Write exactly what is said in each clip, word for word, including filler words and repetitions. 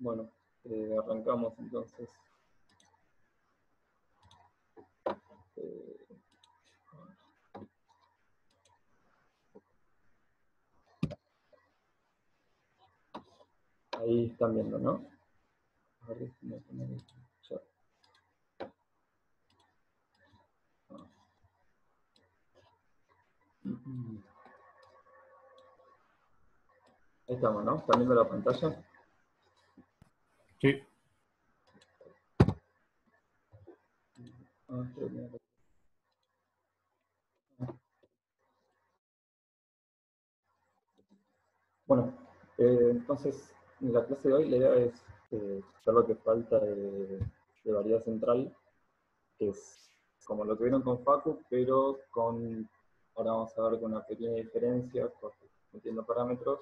Bueno, eh, arrancamos entonces. Eh, ahí están viendo, ¿no? A ver si me ponen el chat. Ah. Ahí estamos, ¿no? ¿Están viendo la pantalla? Sí. Ah, creo que... Bueno, eh, entonces, en la clase de hoy la idea es eh, ver lo que falta de, de variedad central, que es como lo que vieron con Facu, pero con, ahora vamos a ver con una pequeña diferencia, metiendo parámetros.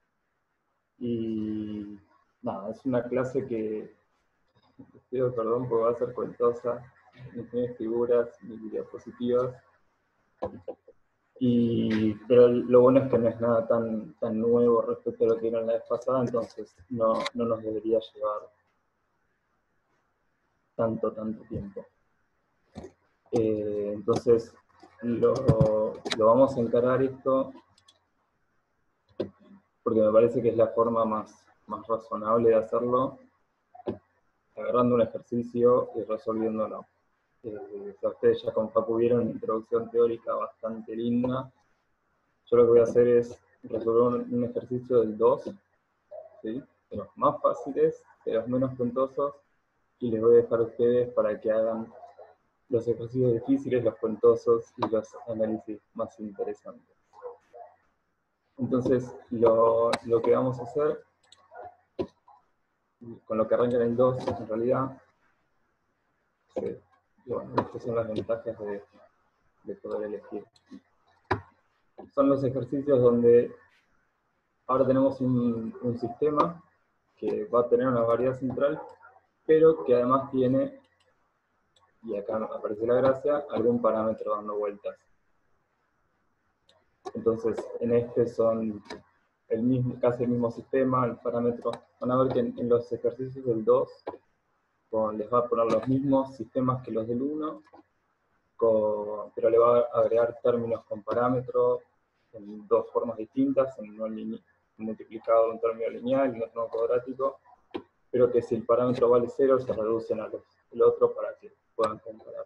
Y nada, es una clase que, pido perdón porque va a ser cuentosa, no tiene figuras ni diapositivas. Y, pero lo bueno es que no es nada tan, tan nuevo respecto a lo que vieron la vez pasada, entonces no, no nos debería llevar tanto, tanto tiempo. Eh, entonces lo, lo vamos a encarar esto porque me parece que es la forma más, más razonable de hacerlo, agarrando un ejercicio y resolviéndolo. Eh, o sea, ustedes ya con Facu vieron una introducción teórica bastante linda. Yo lo que voy a hacer es resolver un, un ejercicio del dos, ¿sí? De los más fáciles, de los menos puntosos, y les voy a dejar a ustedes para que hagan los ejercicios difíciles, los cuentosos y los análisis más interesantes. Entonces, lo, lo que vamos a hacer, con lo que arranca en el dos, en realidad, sí, bueno, estas son las ventajas de, de poder elegir. Son los ejercicios donde ahora tenemos un, un sistema que va a tener una variedad central, pero que además tiene, y acá aparece la gracia, algún parámetro dando vueltas. Entonces, en este son el mismo, casi el mismo sistema, el parámetro. Van a ver que en, en los ejercicios del dos con, les va a poner los mismos sistemas que los del uno, con, pero le va a agregar términos con parámetros en dos formas distintas, en uno multiplicado en un término lineal y en otro cuadrático, pero que si el parámetro vale cero se reducen a los, el otro para que puedan comparar.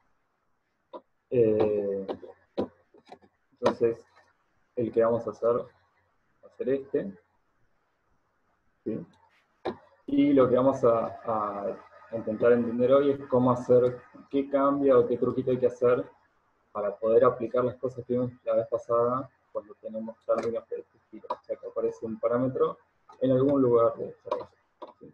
Eh, entonces, el que vamos a hacer va a ser este, ¿sí? Y lo que vamos a, a intentar entender hoy es cómo hacer, qué cambia o qué truquito hay que hacer para poder aplicar las cosas que vimos la vez pasada cuando tenemos términos de este estilo. O sea, que aparece un parámetro en algún lugar de esta cosa. ¿Sí?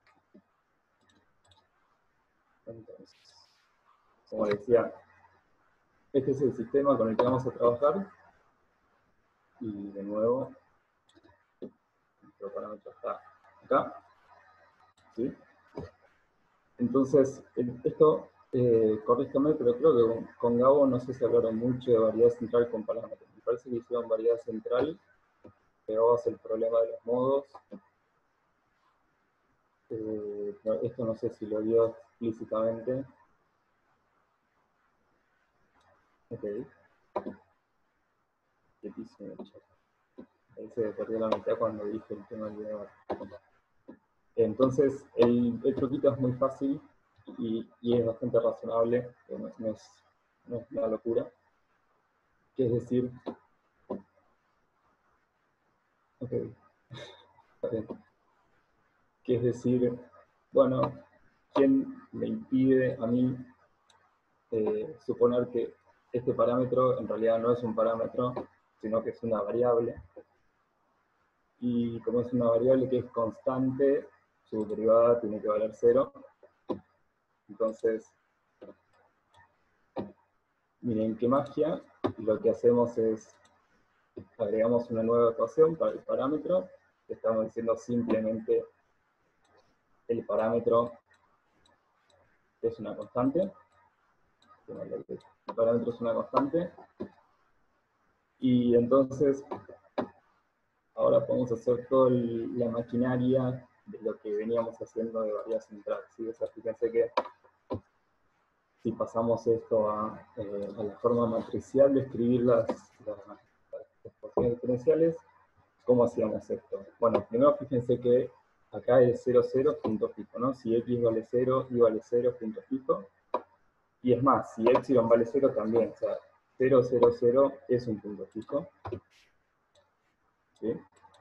Entonces, como decía, este es el sistema con el que vamos a trabajar. Y de nuevo, nuestro parámetro está acá. ¿Sí? Entonces, esto, eh, corríjame, pero creo que con, con Gabo no sé si hablaron mucho de variedad central con parámetros. Me parece que hicieron variedad central, que Gabo es el problema de los modos. Eh, esto no sé si lo vio explícitamente. Ok. Quietísimo el chat. Parece que perdí la mitad cuando dije el tema del video. Entonces, el, el truquito es muy fácil y, y es bastante razonable, no, no, es, no es una locura. Que es decir, ok, está bien. Que es decir, bueno, ¿quién me impide a mí eh, suponer que este parámetro en realidad no es un parámetro, sino que es una variable? Y como es una variable que es constante, su derivada tiene que valer cero. Entonces, miren qué magia. Lo que hacemos es, agregamos una nueva ecuación para el parámetro. Estamos diciendo simplemente el parámetro es una constante. El parámetro es una constante. Y entonces, ahora podemos hacer toda la maquinaria de lo que veníamos haciendo de variedad central, ¿sí? O sea, fíjense que si pasamos esto a, eh, a la forma matricial de escribir las, las, las expresiones diferenciales, ¿cómo hacíamos esto? Bueno, primero fíjense que acá es cero, cero, punto fijo, ¿no? Si x vale cero, y vale cero, punto fijo. Y es más, si epsilon vale cero también, o sea, cero, cero, cero es un punto fijo. ¿Sí?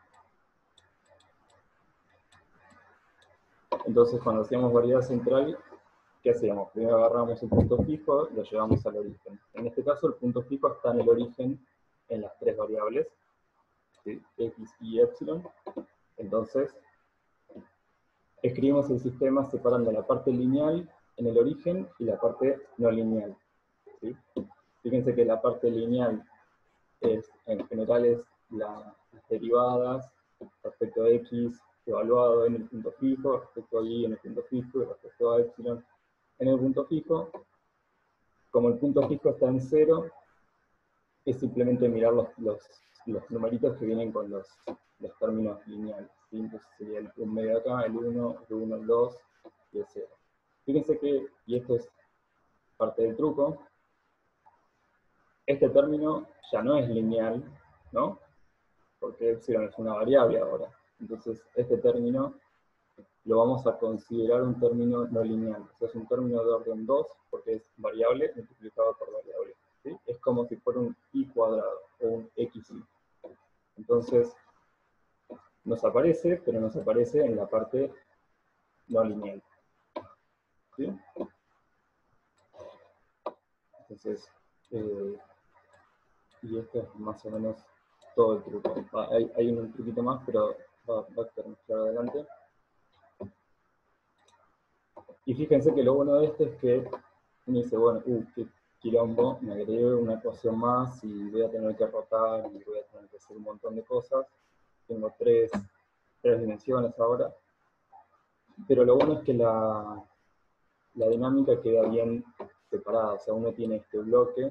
Entonces, cuando hacíamos variedad central, ¿qué hacíamos? Primero agarramos un punto fijo, lo llevamos al origen. En este caso, el punto fijo está en el origen en las tres variables, ¿sí? X y epsilon. Entonces, escribimos el sistema separando la parte lineal en el origen y la parte no lineal, ¿sí? Fíjense que la parte lineal es, en general es la, las derivadas respecto a x evaluado en el punto fijo, respecto a y en el punto fijo y respecto a epsilon en el punto fijo. Como el punto fijo está en cero, es simplemente mirar los, los, los numeritos que vienen con los, los términos lineales, ¿sí? Entonces sería el un medio acá, el uno, el uno, el dos y el cero. Fíjense que, y esto es parte del truco, este término ya no es lineal, ¿no? Porque epsilon es una variable ahora. Entonces, este término lo vamos a considerar un término no lineal. O sea, es un término de orden dos, porque es variable multiplicado por variable, ¿sí? Es como si fuera un y cuadrado, o un xy. Entonces, nos aparece, pero nos aparece en la parte no lineal, ¿sí? Entonces, eh, y esto es más o menos todo el truco. Va, hay, hay un truquito más, pero va, va a quedar claro adelante. Y fíjense que lo bueno de esto es que uno dice, bueno, uh, qué quilombo, me agregué una ecuación más y voy a tener que rotar y voy a tener que hacer un montón de cosas. Tengo tres, tres dimensiones ahora. Pero lo bueno es que la, la dinámica queda bien separada. O sea, uno tiene este bloque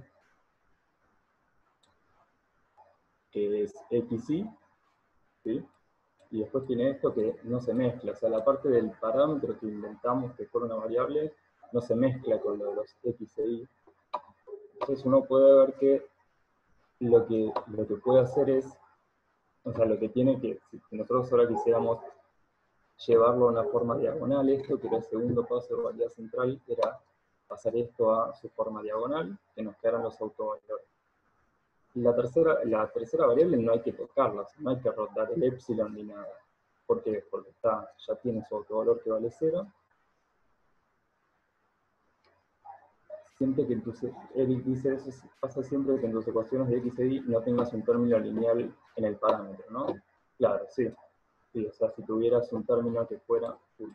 que es xy, ¿sí? Y después tiene esto que no se mezcla. O sea, la parte del parámetro que inventamos que fuera una variable no se mezcla con lo de los x e y. Entonces uno puede ver que lo que, lo que puede hacer es, o sea, lo que tiene que, si nosotros ahora quisiéramos llevarlo a una forma diagonal, esto que era el segundo paso de variedad central, era pasar esto a su forma diagonal, que nos quedaran los autovalores. La tercera, la tercera variable no hay que tocarla, o sea, no hay que rotar el epsilon ni nada. ¿Por qué? Porque está, ya tiene su autovalor que vale cero. Siempre que en tus, Eric dice eso, pasa siempre que en tus ecuaciones de x e y no tengas un término lineal en el parámetro, ¿no? Claro, sí. Sí, o sea, si tuvieras un término que fuera... Uy,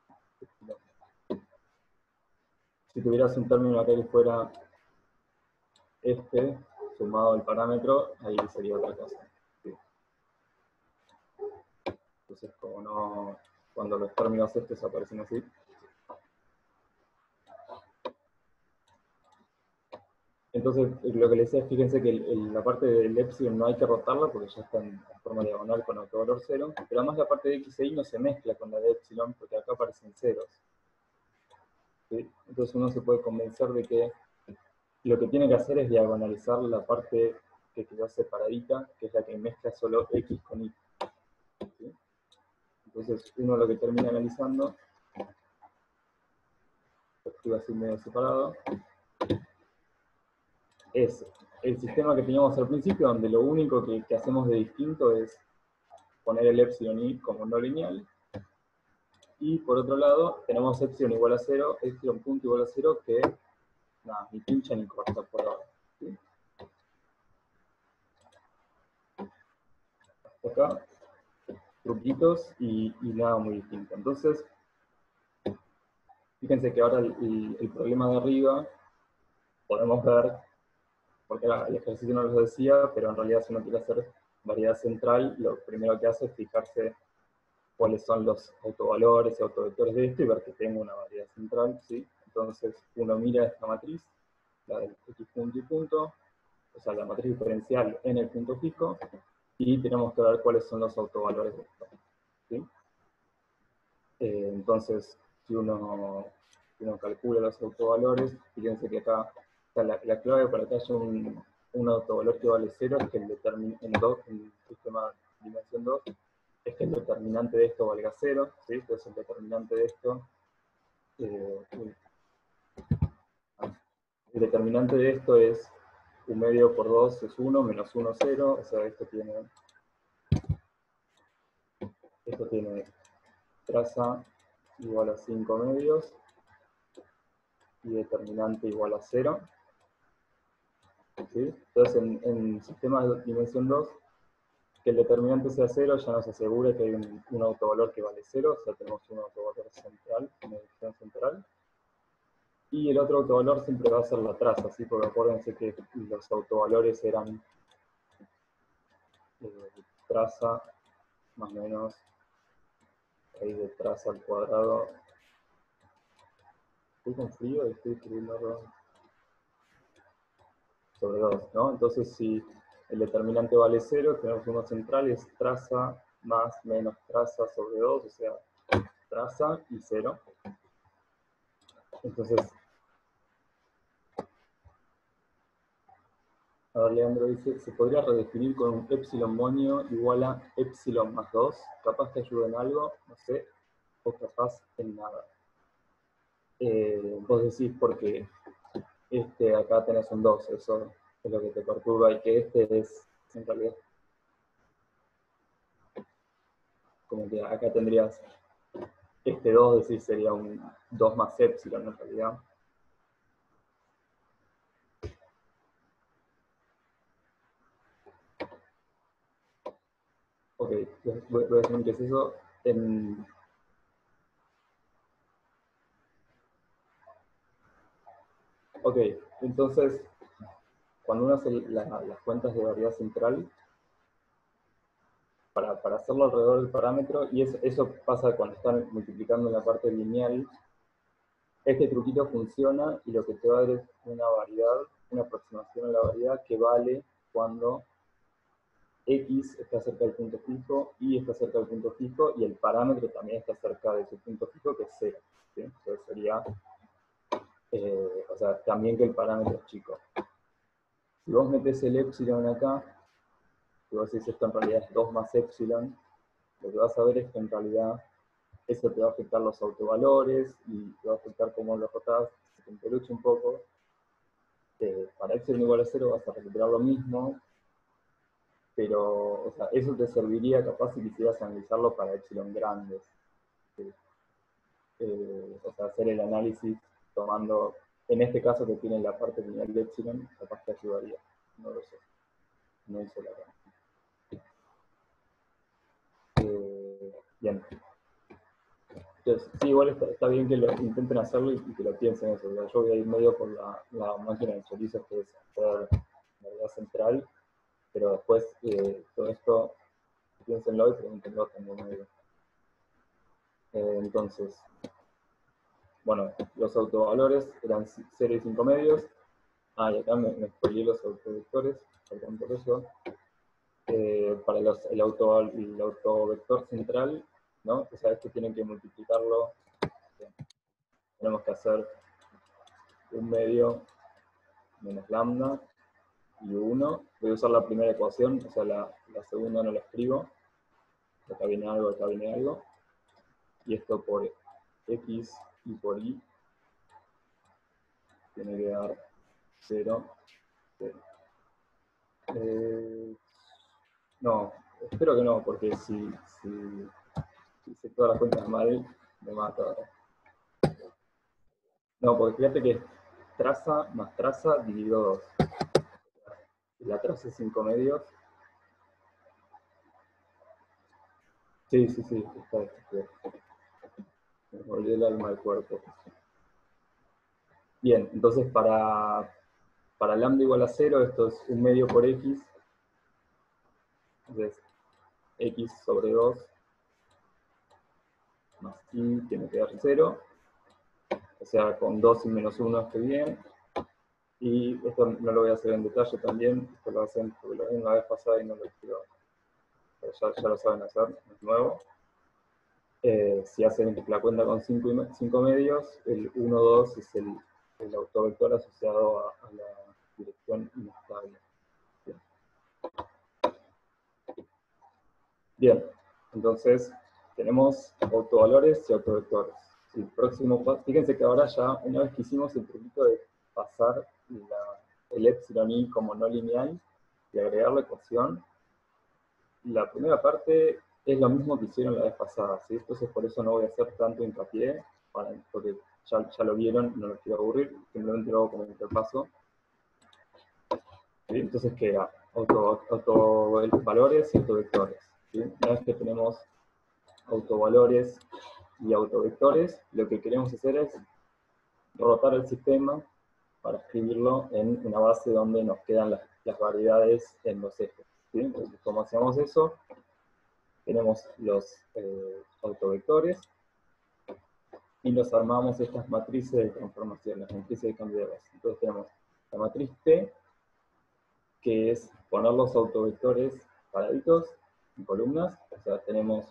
si tuvieras un término acá que fuera este, sumado al parámetro, ahí sería otra cosa. Sí. Entonces, como no... Cuando los términos estos aparecen así... Entonces, lo que les decía, fíjense que el, el, la parte del epsilon no hay que rotarla porque ya está en forma diagonal con autovalor cero, pero además la parte de x e y no se mezcla con la de epsilon porque acá aparecen ceros. ¿Sí? Entonces uno se puede convencer de que lo que tiene que hacer es diagonalizar la parte que quedó separadita, que es la que mezcla solo x con y. ¿Sí? Entonces uno lo que termina analizando, lo escribo así medio separado, es el sistema que teníamos al principio, donde lo único que, que hacemos de distinto es poner el epsilon y como no lineal, y por otro lado tenemos epsilon igual a cero, epsilon punto igual a cero, que nada, ni pincha ni corta por ahora. ¿Sí? Hasta acá, truquitos y, y nada muy distinto. Entonces, fíjense que ahora el, el, el problema de arriba, podemos ver, porque el ejercicio no lo decía, pero en realidad si uno quiere hacer variedad central, lo primero que hace es fijarse cuáles son los autovalores y autovectores de esto y ver que tengo una variedad central, ¿sí? Entonces uno mira esta matriz, la del x punto y punto, o sea, la matriz diferencial en el punto fijo, y tenemos que ver cuáles son los autovalores de esto, ¿sí? Eh, entonces, si uno, si uno calcula los autovalores, fíjense que acá, o sea, la, la clave para que haya un, un autovalor que vale cero es que el determin, en, do, en el sistema dimensión dos es que el determinante de esto valga cero, ¿sí? Entonces el determinante de esto, eh, el determinante de esto es un medio por dos es uno, menos uno, cero, o sea, esto tiene, esto tiene traza igual a cinco medios y determinante igual a cero. ¿Sí? Entonces, en, en sistemas de dimensión dos, que el determinante sea cero ya nos asegura que hay un, un autovalor que vale cero, o sea, tenemos un autovalor central, una dirección central. Y el otro autovalor siempre va a ser la traza, ¿sí? Porque acuérdense que los autovalores eran eh, traza más o menos raíz de traza al cuadrado. Estoy con frío y estoy escribiendo sobre dos, ¿no? Entonces, si el determinante vale cero, tenemos uno central, es traza más menos traza sobre dos, o sea, traza y cero. Entonces, a ver, Leandro dice, ¿se podría redefinir con un epsilon monio igual a epsilon más dos? Capaz te ayuda en algo, no sé, o capaz en nada. Eh, vos decís porque este, acá tenés un dos, eso es lo que te perturba, y que este es, en realidad, como que acá tendrías este dos, decís, sería un dos más epsilon en realidad. Ok, voy, voy a decir qué es eso. En, ok, entonces, cuando uno hace la, las cuentas de variedad central, para, para hacerlo alrededor del parámetro, y eso, eso pasa cuando están multiplicando en la parte lineal, este truquito funciona y lo que te va a dar es una variedad, una aproximación a la variedad que vale cuando X está cerca del punto fijo, Y está cerca del punto fijo, y el parámetro también está cerca de su punto fijo, que es cero. ¿Sí? Entonces sería, eh, o sea, también que el parámetro es chico. Si vos metés el epsilon acá, si vos decís esto en realidad es dos más epsilon, lo que vas a ver es que en realidad eso te va a afectar los autovalores y te va a afectar cómo lo rotás, se te empelucha un poco. Eh, para epsilon igual a cero vas a recuperar lo mismo, pero o sea, eso te serviría capaz si quisieras analizarlo para epsilon grandes. ¿Sí? Eh, o sea, hacer el análisis tomando, en este caso que tiene la parte lineal de epsilon, capaz te ayudaría. No lo sé. No hice la gana. Eh, bien. Entonces, sí, igual está, está bien que lo intenten hacerlo y, y que lo piensen eso. O sea, yo voy a ir medio por la, la máquina de chorizos que es hacer variedad central, pero después eh, todo esto piénsenlo y pregúntenlo también. Medio. Eh, entonces, bueno, los autovalores eran cero y cinco medios. Ah, y acá me, me spoileé los autovectores, perdón por eso. Eh, para los, el, auto, el autovector central, ¿no? O sea, esto tienen que multiplicarlo. Bien. Tenemos que hacer un medio menos lambda y uno. Voy a usar la primera ecuación, o sea, la, la segunda no la escribo. Acá viene algo, acá viene algo. Y esto por X y por Y tiene que dar cero. cero. Eh, no, espero que no, porque si, si, si hice todas las cuentas mal, me mata ahora. No, porque fíjate que es traza más traza dividido dos. La traza es cinco medios. Sí, sí, sí, está, está. Me volvió el alma al cuerpo. Bien, entonces para, para lambda igual a cero, esto es un medio por X. Entonces, X sobre dos más Y tiene que dar cero. O sea, con dos y menos uno estoy bien. Y esto no lo voy a hacer en detalle también, esto lo hacen porque lo ven la vez pasada y no lo quiero. Ya, ya lo saben hacer, es nuevo. Eh, si hacen la cuenta con cinco medios, el uno, dos es el, el autovector asociado a, a la dirección inestable. Bien. Bien, entonces tenemos autovalores y autovectores. El próximo paso, fíjense que ahora ya, una vez que hicimos el truquito de pasar la, el epsilon i como no lineal y agregar la ecuación, la primera parte es lo mismo que hicieron la vez pasada, ¿sí? Entonces por eso no voy a hacer tanto hincapié, para, porque ya, ya lo vieron, no los quiero aburrir, simplemente lo hago como un repaso. ¿Sí? Entonces queda auto, autovalores y autovectores. ¿Sí? Una vez que tenemos autovalores y autovectores, lo que queremos hacer es rotar el sistema para escribirlo en una base donde nos quedan las, las variedades en los ejes. ¿Sí? Entonces, ¿cómo hacemos eso? Tenemos los eh, autovectores y nos armamos estas matrices de transformación, las matrices de cambio de base. Entonces tenemos la matriz T, que es poner los autovectores paraditos en columnas, o sea, tenemos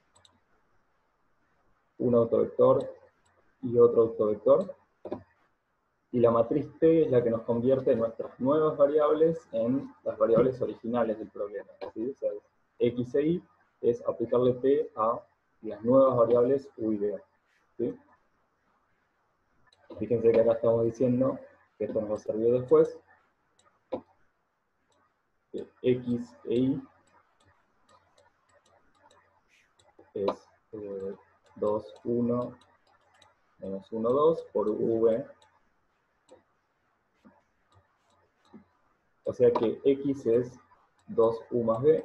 un autovector y otro autovector, y la matriz T es la que nos convierte nuestras nuevas variables en las variables originales del problema, ¿sí? O sea, X e Y es aplicarle T a las nuevas variables U y B, ¿sí? Fíjense que acá estamos diciendo que esto nos va a servir después, que X e Y es eh, dos, uno, menos uno, dos por V. O sea que X es dos U más B,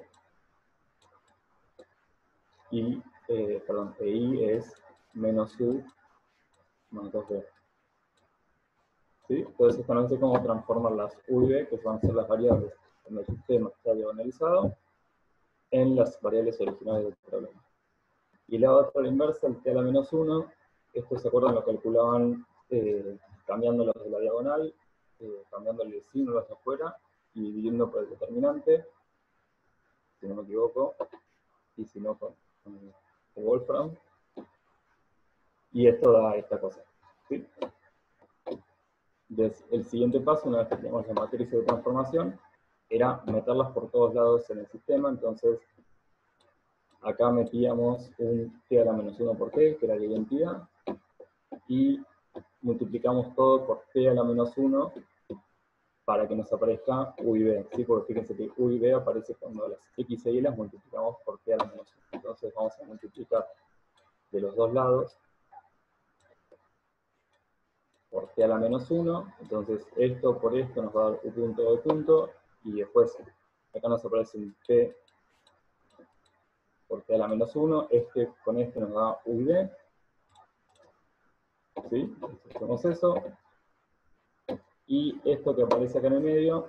y, eh, perdón, e Y es menos U más dos B. ¿Sí? Entonces esto nos dice cómo transformar las U y B, que van a ser las variables en el sistema que está diagonalizado, en las variables originales del problema. Y la otra, la inversa, el T a la menos uno, esto se acuerdan, lo calculaban eh, cambiando los de la diagonal, eh, cambiando el signo hacia afuera y dividiendo por el determinante, si no me equivoco, y si no con, con Wolfram. Y esto da esta cosa. ¿Sí? Entonces, el siguiente paso, una vez que tenemos la matriz de transformación, era meterlas por todos lados en el sistema. Entonces, acá metíamos un T a la menos uno por T, que era la identidad, y multiplicamos todo por T a la menos uno para que nos aparezca U y B, ¿sí? Porque fíjense que U y B aparece cuando las X e Y las multiplicamos por T a la menos uno. Entonces vamos a multiplicar de los dos lados por T a la menos uno, entonces esto por esto nos va a dar U punto, B punto, y después acá nos aparece un T por T a la menos uno, este con este nos da U y B, ¿sí? Hacemos eso, y esto que aparece acá en el medio,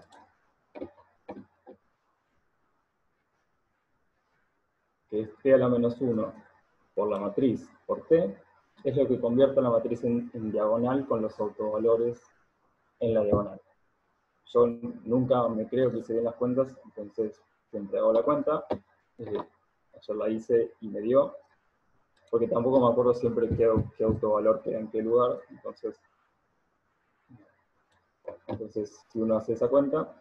que es T a la menos uno por la matriz por T, es lo que convierte la matriz en, en diagonal con los autovalores en la diagonal. Yo nunca me creo que hice bien las cuentas, entonces siempre hago la cuenta. Eh, ayer la hice y me dio, porque tampoco me acuerdo siempre qué, qué autovalor queda en qué lugar, entonces, entonces si uno hace esa cuenta,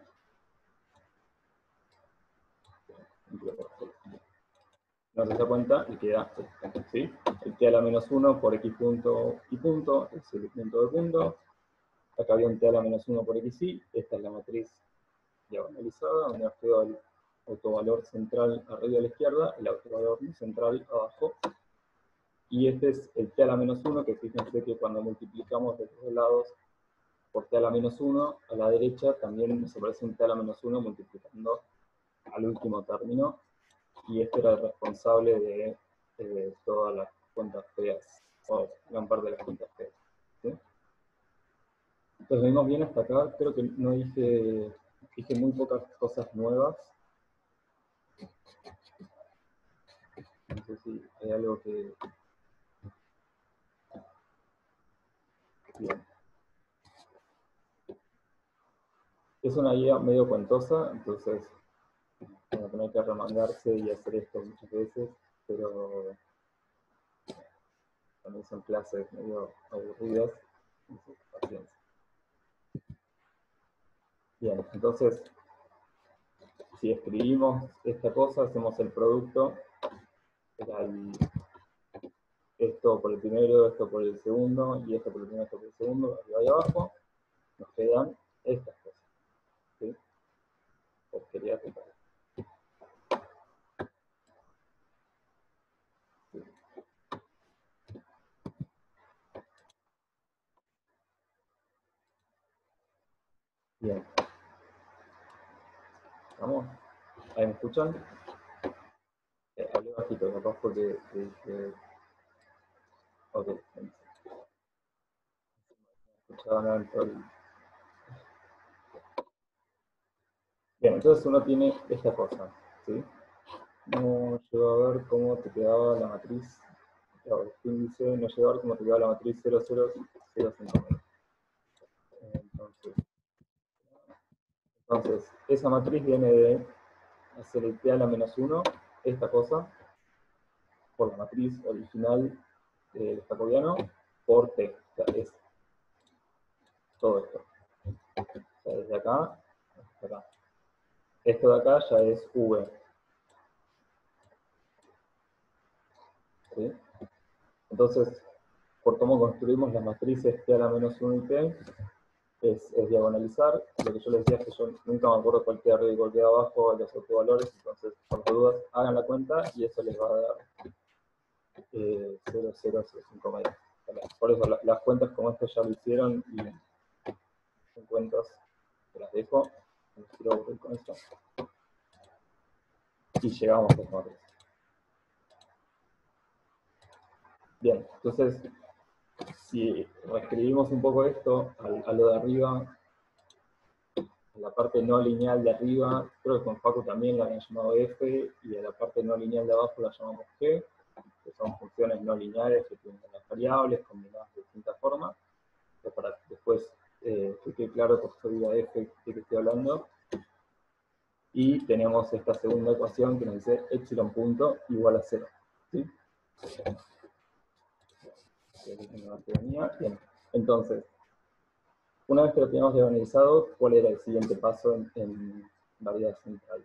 no hace esa cuenta y queda, ¿sí? El T a la menos uno por X punto y punto, es el punto de punto. Acá había un T a la menos uno por X y, esta es la matriz diagonalizada, donde nos quedó el autovalor central arriba a la izquierda, el autovalor central abajo. Y este es el T a la menos uno, que fíjense que cuando multiplicamos de los dos lados por T a la menos uno, a la derecha también nos aparece un T a la menos uno multiplicando al último término. Y este era el responsable de eh, todas las cuentas feas, o gran parte de las cuentas feas. ¿Sí? Entonces, venimos bien hasta acá. Creo que no dije, dije muy pocas cosas nuevas. No sé si hay algo que... Bien. Es una guía medio cuentosa, entonces van a tener que remangarse y hacer esto muchas veces, pero también son clases medio aburridas, paciencia. Bien, entonces, si escribimos esta cosa, hacemos el producto, era el, esto por el primero, esto por el segundo, y esto por el primero, esto por el segundo, arriba y abajo, nos quedan estas cosas. ¿Sí? Porquería total. Sí. Bien. ¿Vamos? ¿Ahí me escuchan? Eh, hablé bajito, capaz porque dije... Ok, no escuchaba nada en todo el... Bien, entonces uno tiene esta cosa, ¿sí? No llegó a ver cómo te quedaba la matriz, el índice, no llegó a ver cómo te quedaba la matriz cero cero cero cinco. Entonces, entonces, esa matriz viene de hacer T a la menos uno, esta cosa, por la matriz original del jacobiano, por T. O sea, es todo esto. O sea, desde acá hasta acá. Esto de acá ya es V. ¿Sí? Entonces, por cómo construimos las matrices T a la menos uno y T, es, es diagonalizar. Lo que yo les decía es que yo nunca me acuerdo cuál queda arriba y cuál queda abajo, los autovalores, entonces, por las dudas, hagan la cuenta y eso les va a dar eh, cero cero cero cinco medio. Por eso la, las cuentas como esto ya lo hicieron y son cuentas que las dejo, no quiero aburrir con esto. Y llegamos a esta matriz. Bien, entonces, si reescribimos un poco esto a, a lo de arriba, a la parte no lineal de arriba, creo que con Facu también la habían llamado F, y a la parte no lineal de abajo la llamamos G, que son funciones no lineales que tienen las variables combinadas de distintas formas. Entonces, para después eh, que quede claro por qué diga F de que estoy hablando. Y tenemos esta segunda ecuación que nos dice epsilon punto igual a cero. ¿Sí? Bien. Entonces, una vez que lo teníamos diagonalizado, ¿cuál era el siguiente paso en, en variedad central?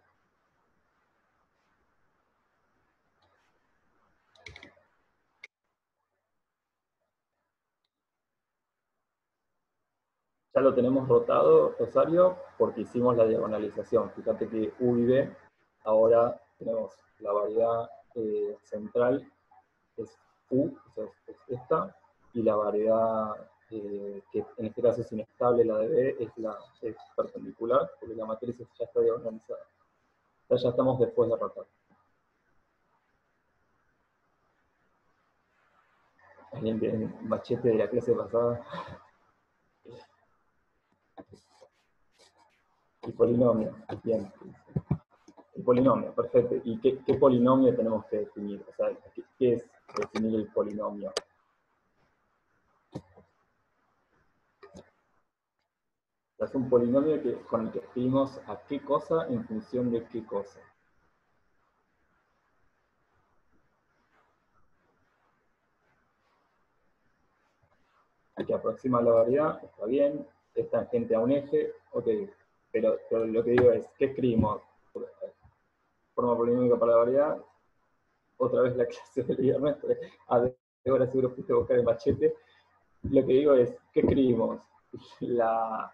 Ya lo tenemos rotado, Rosario, porque hicimos la diagonalización. Fíjate que U y B, ahora tenemos la variedad eh, central, es U, o sea, es esta, y la variedad eh, que en este caso es inestable, la de B, es la es perpendicular, porque la matriz ya está diagonalizada. Ya, ya estamos después de rotar. ¿Alguien tiene un machete de la clase pasada? Y polinomio, bien. El polinomio, perfecto. ¿Y qué, qué polinomio tenemos que definir? O sea, ¿qué, qué es definir el polinomio? Es un polinomio que, con el que escribimos a qué cosa en función de qué cosa. Que aproxima la variedad, está bien, es tangente a un eje, ok, pero, pero lo que digo es, ¿qué escribimos? Forma polinómica para la variedad, otra vez la clase del viernes, a ahora seguro fuiste a buscar el machete. Lo que digo es, ¿qué escribimos? La,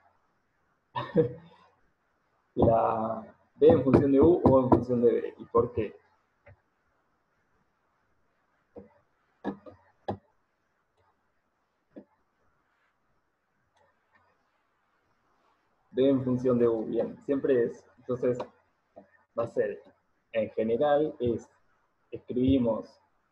la B en función de U o en función de B, ¿y por qué? B en función de U, bien, siempre es, entonces va a ser, en general es, escribimos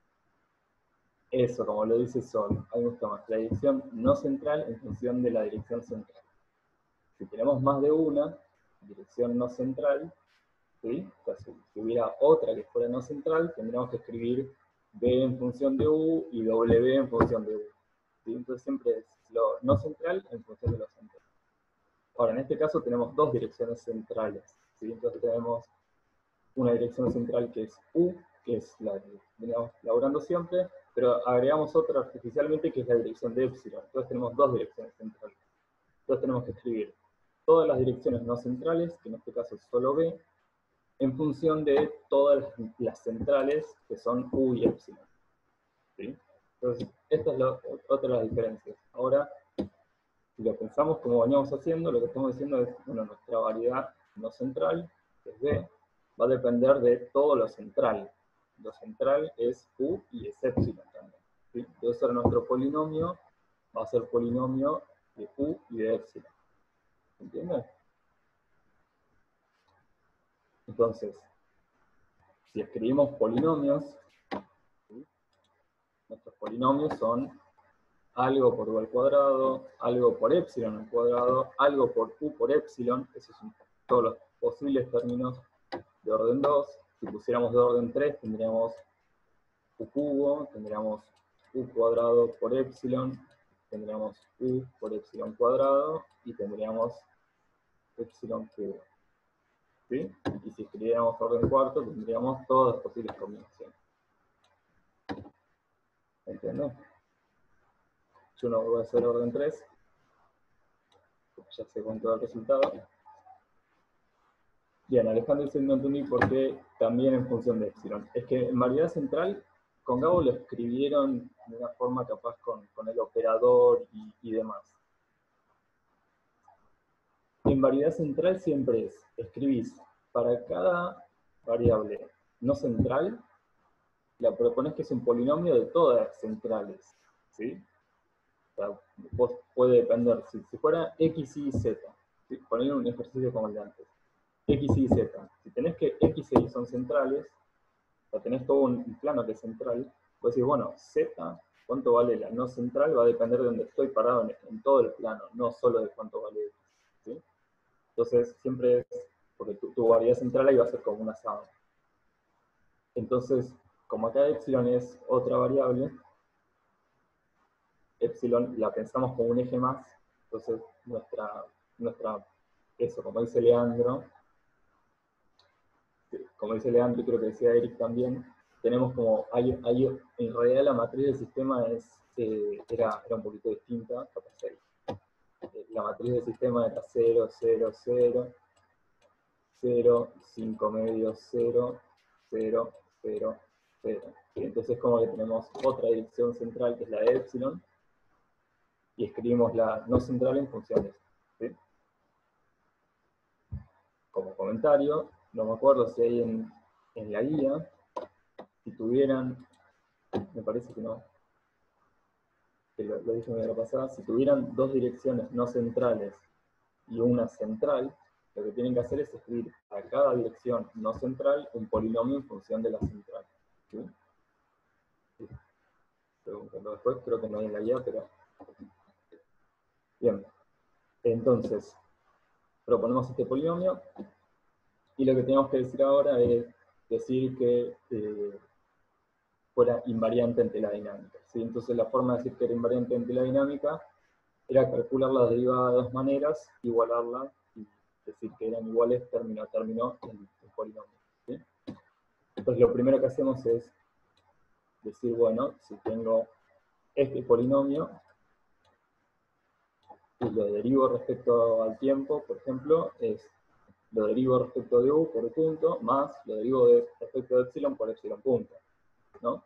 eso, como lo dice Sol, a mí me gusta más, la dirección no central en función de la dirección central. Si tenemos más de una dirección no central, ¿sí? O sea, si, si hubiera otra que fuera no central, tendríamos que escribir B en función de U y W en función de U. ¿Sí? Entonces siempre es lo no central en función de lo central. Ahora, en este caso tenemos dos direcciones centrales. ¿Sí? Entonces tenemos una dirección central que es U, que es la que venimos laburando siempre, pero agregamos otra artificialmente que es la dirección de epsilon. Entonces tenemos dos direcciones centrales. Entonces tenemos que escribir todas las direcciones no centrales, que en este caso es solo B, en función de todas las centrales que son U y epsilon. ¿Sí? Entonces, esta es la, otra de las diferencias. Ahora, si lo pensamos como veníamos haciendo, lo que estamos diciendo es, bueno, nuestra variedad no central, que es B, va a depender de todo lo central. Lo central es U y es epsilon también. ¿Sí? Entonces, ahora nuestro polinomio va a ser polinomio de U y de epsilon. ¿Entiendes? Entonces, si escribimos polinomios, ¿sí? Nuestros polinomios son algo por U al cuadrado, algo por epsilon al cuadrado, algo por U por epsilon, esos son todos los posibles términos de orden dos. Si pusiéramos de orden tres, tendríamos U cubo, tendríamos U cuadrado por epsilon, tendríamos U por epsilon cuadrado, y tendríamos epsilon cubo. ¿Sí? Y si escribiéramos orden cuarto, tendríamos todas las posibles combinaciones. ¿Entienden? Yo no voy a hacer orden tres, porque ya sé cuánto da el resultado. Bien, Alejandro dice no entendí por qué también en función de epsilon. Es que en variedad central, con Gabo lo escribieron de una forma capaz con, con el operador y, y demás. En variedad central siempre es, escribís para cada variable no central, la propones que es un polinomio de todas las centrales, ¿sí? O sea, vos puede depender, si, si fuera X, Y, Z, ¿sí? Poner un ejercicio como el de antes. X, Y, Z. Si tenés que X y Y son centrales, o tenés todo un plano que es central, puedes decir, bueno, Z, cuánto vale la no central, va a depender de donde estoy parado en, en todo el plano, no solo de cuánto vale X, ¿sí? Entonces, siempre es, porque tu, tu variedad central ahí va a ser como una sábana. Entonces, como acá epsilon es otra variable, epsilon la pensamos como un eje más, entonces nuestra, nuestra eso, como dice Leandro, como dice Leandro y creo que decía Eric también, tenemos como, hay, hay, en realidad la matriz del sistema es, eh, era, era un poquito distinta, capaz ahí. La matriz del sistema era cero, cero, cero, cero, cinco medios, cero, cero, cero, cero. Y entonces como que tenemos otra dirección central que es la de epsilon, y escribimos la no central en función de eso, ¿sí? Como comentario, no me acuerdo si hay en, en la guía, si tuvieran, me parece que no, que lo, lo dije en la pasada, si tuvieran dos direcciones no centrales y una central, lo que tienen que hacer es escribir a cada dirección no central un polinomio en función de la central. ¿Sí? Sí. Preguntarlo después, creo que no hay en la guía, pero... Bien, entonces, proponemos este polinomio, y lo que tenemos que decir ahora es decir que eh, fuera invariante ante la dinámica. ¿Sí? Entonces la forma de decir que era invariante ante la dinámica era calcular la derivada de dos maneras, igualarla y decir que eran iguales término a término en el polinomio. ¿Sí? Entonces lo primero que hacemos es decir, bueno, si tengo este polinomio y lo derivo respecto al tiempo, por ejemplo, es lo derivo respecto de U por punto, más lo derivo de, respecto de epsilon por epsilon punto, ¿no?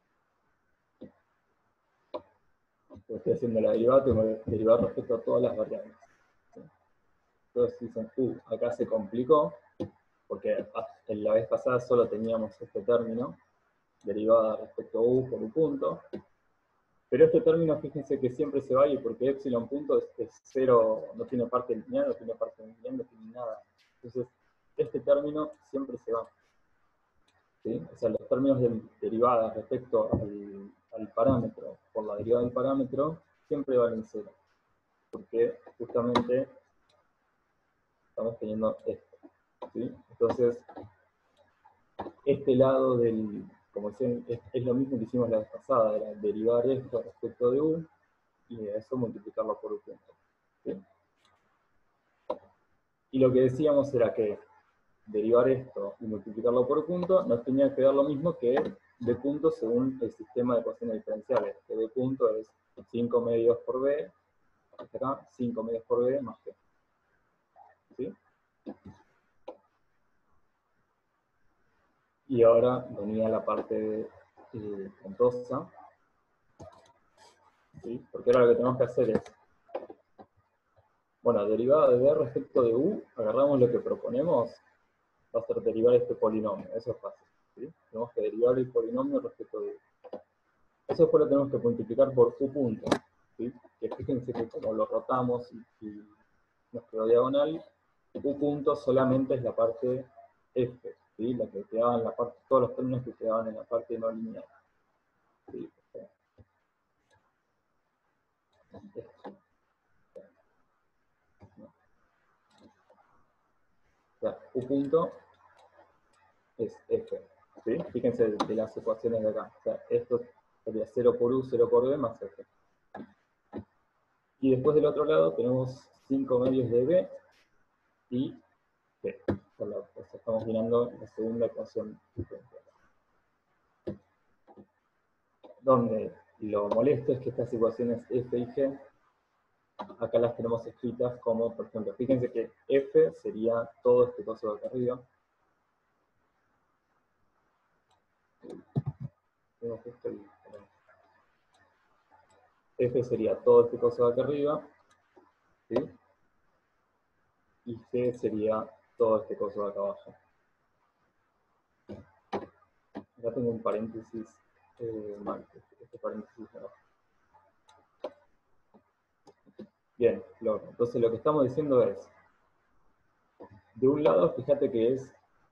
Estoy haciendo la derivada, tengo que derivar respecto a todas las variables. ¿Sí? Entonces dicen, uh, acá se complicó, porque en la vez pasada solo teníamos este término, derivada respecto a U por U punto, pero este término, fíjense que siempre se va a ir, porque epsilon punto es, es cero, no tiene parte lineal, no tiene parte lineal, no tiene nada. Entonces, este término siempre se va. ¿Sí? O sea, los términos de derivada respecto al, al parámetro por la derivada del parámetro siempre valen cero. Porque justamente estamos teniendo esto. ¿Sí? Entonces, este lado del, como decían, es, es lo mismo que hicimos la vez pasada, era derivar esto respecto de U, y eso multiplicarlo por U punto. ¿Sí? Y lo que decíamos era que derivar esto y multiplicarlo por punto, nos tenía que dar lo mismo que b punto según el sistema de ecuaciones diferenciales, que b punto es cinco medios por b, hasta acá, cinco medios por b más g. ¿Sí? Y ahora venía la parte eh, contosa, ¿sí? Porque ahora lo que tenemos que hacer es, bueno, derivada de b respecto de u, agarramos lo que proponemos, va a ser derivar este polinomio, eso es fácil. ¿Sí? Tenemos que derivar el polinomio respecto de u. Eso después lo tenemos que multiplicar por u punto, ¿sí? Que fíjense que como lo rotamos y, y nos quedó diagonal, u punto solamente es la parte f, ¿sí? La que quedaba en la parte, todos los términos que quedaban en la parte no lineal. ¿Sí? O sea, u punto es f, ¿sí? Fíjense de, de las ecuaciones de acá. O sea, esto sería cero por u, cero por b más f. Y después del otro lado tenemos cinco medios de b y b. O sea, estamos mirando la segunda ecuación diferencial. Donde lo molesto es que estas ecuaciones f y g, acá las tenemos escritas como, por ejemplo, fíjense que f sería todo este coso de acá arriba. F sería todo este coso de acá arriba, ¿sí? Y G sería todo este coso de acá abajo. Acá tengo un paréntesis eh, mal, este paréntesis de abajo. Bien, Flor. Entonces lo que estamos diciendo es, de un lado, fíjate que es,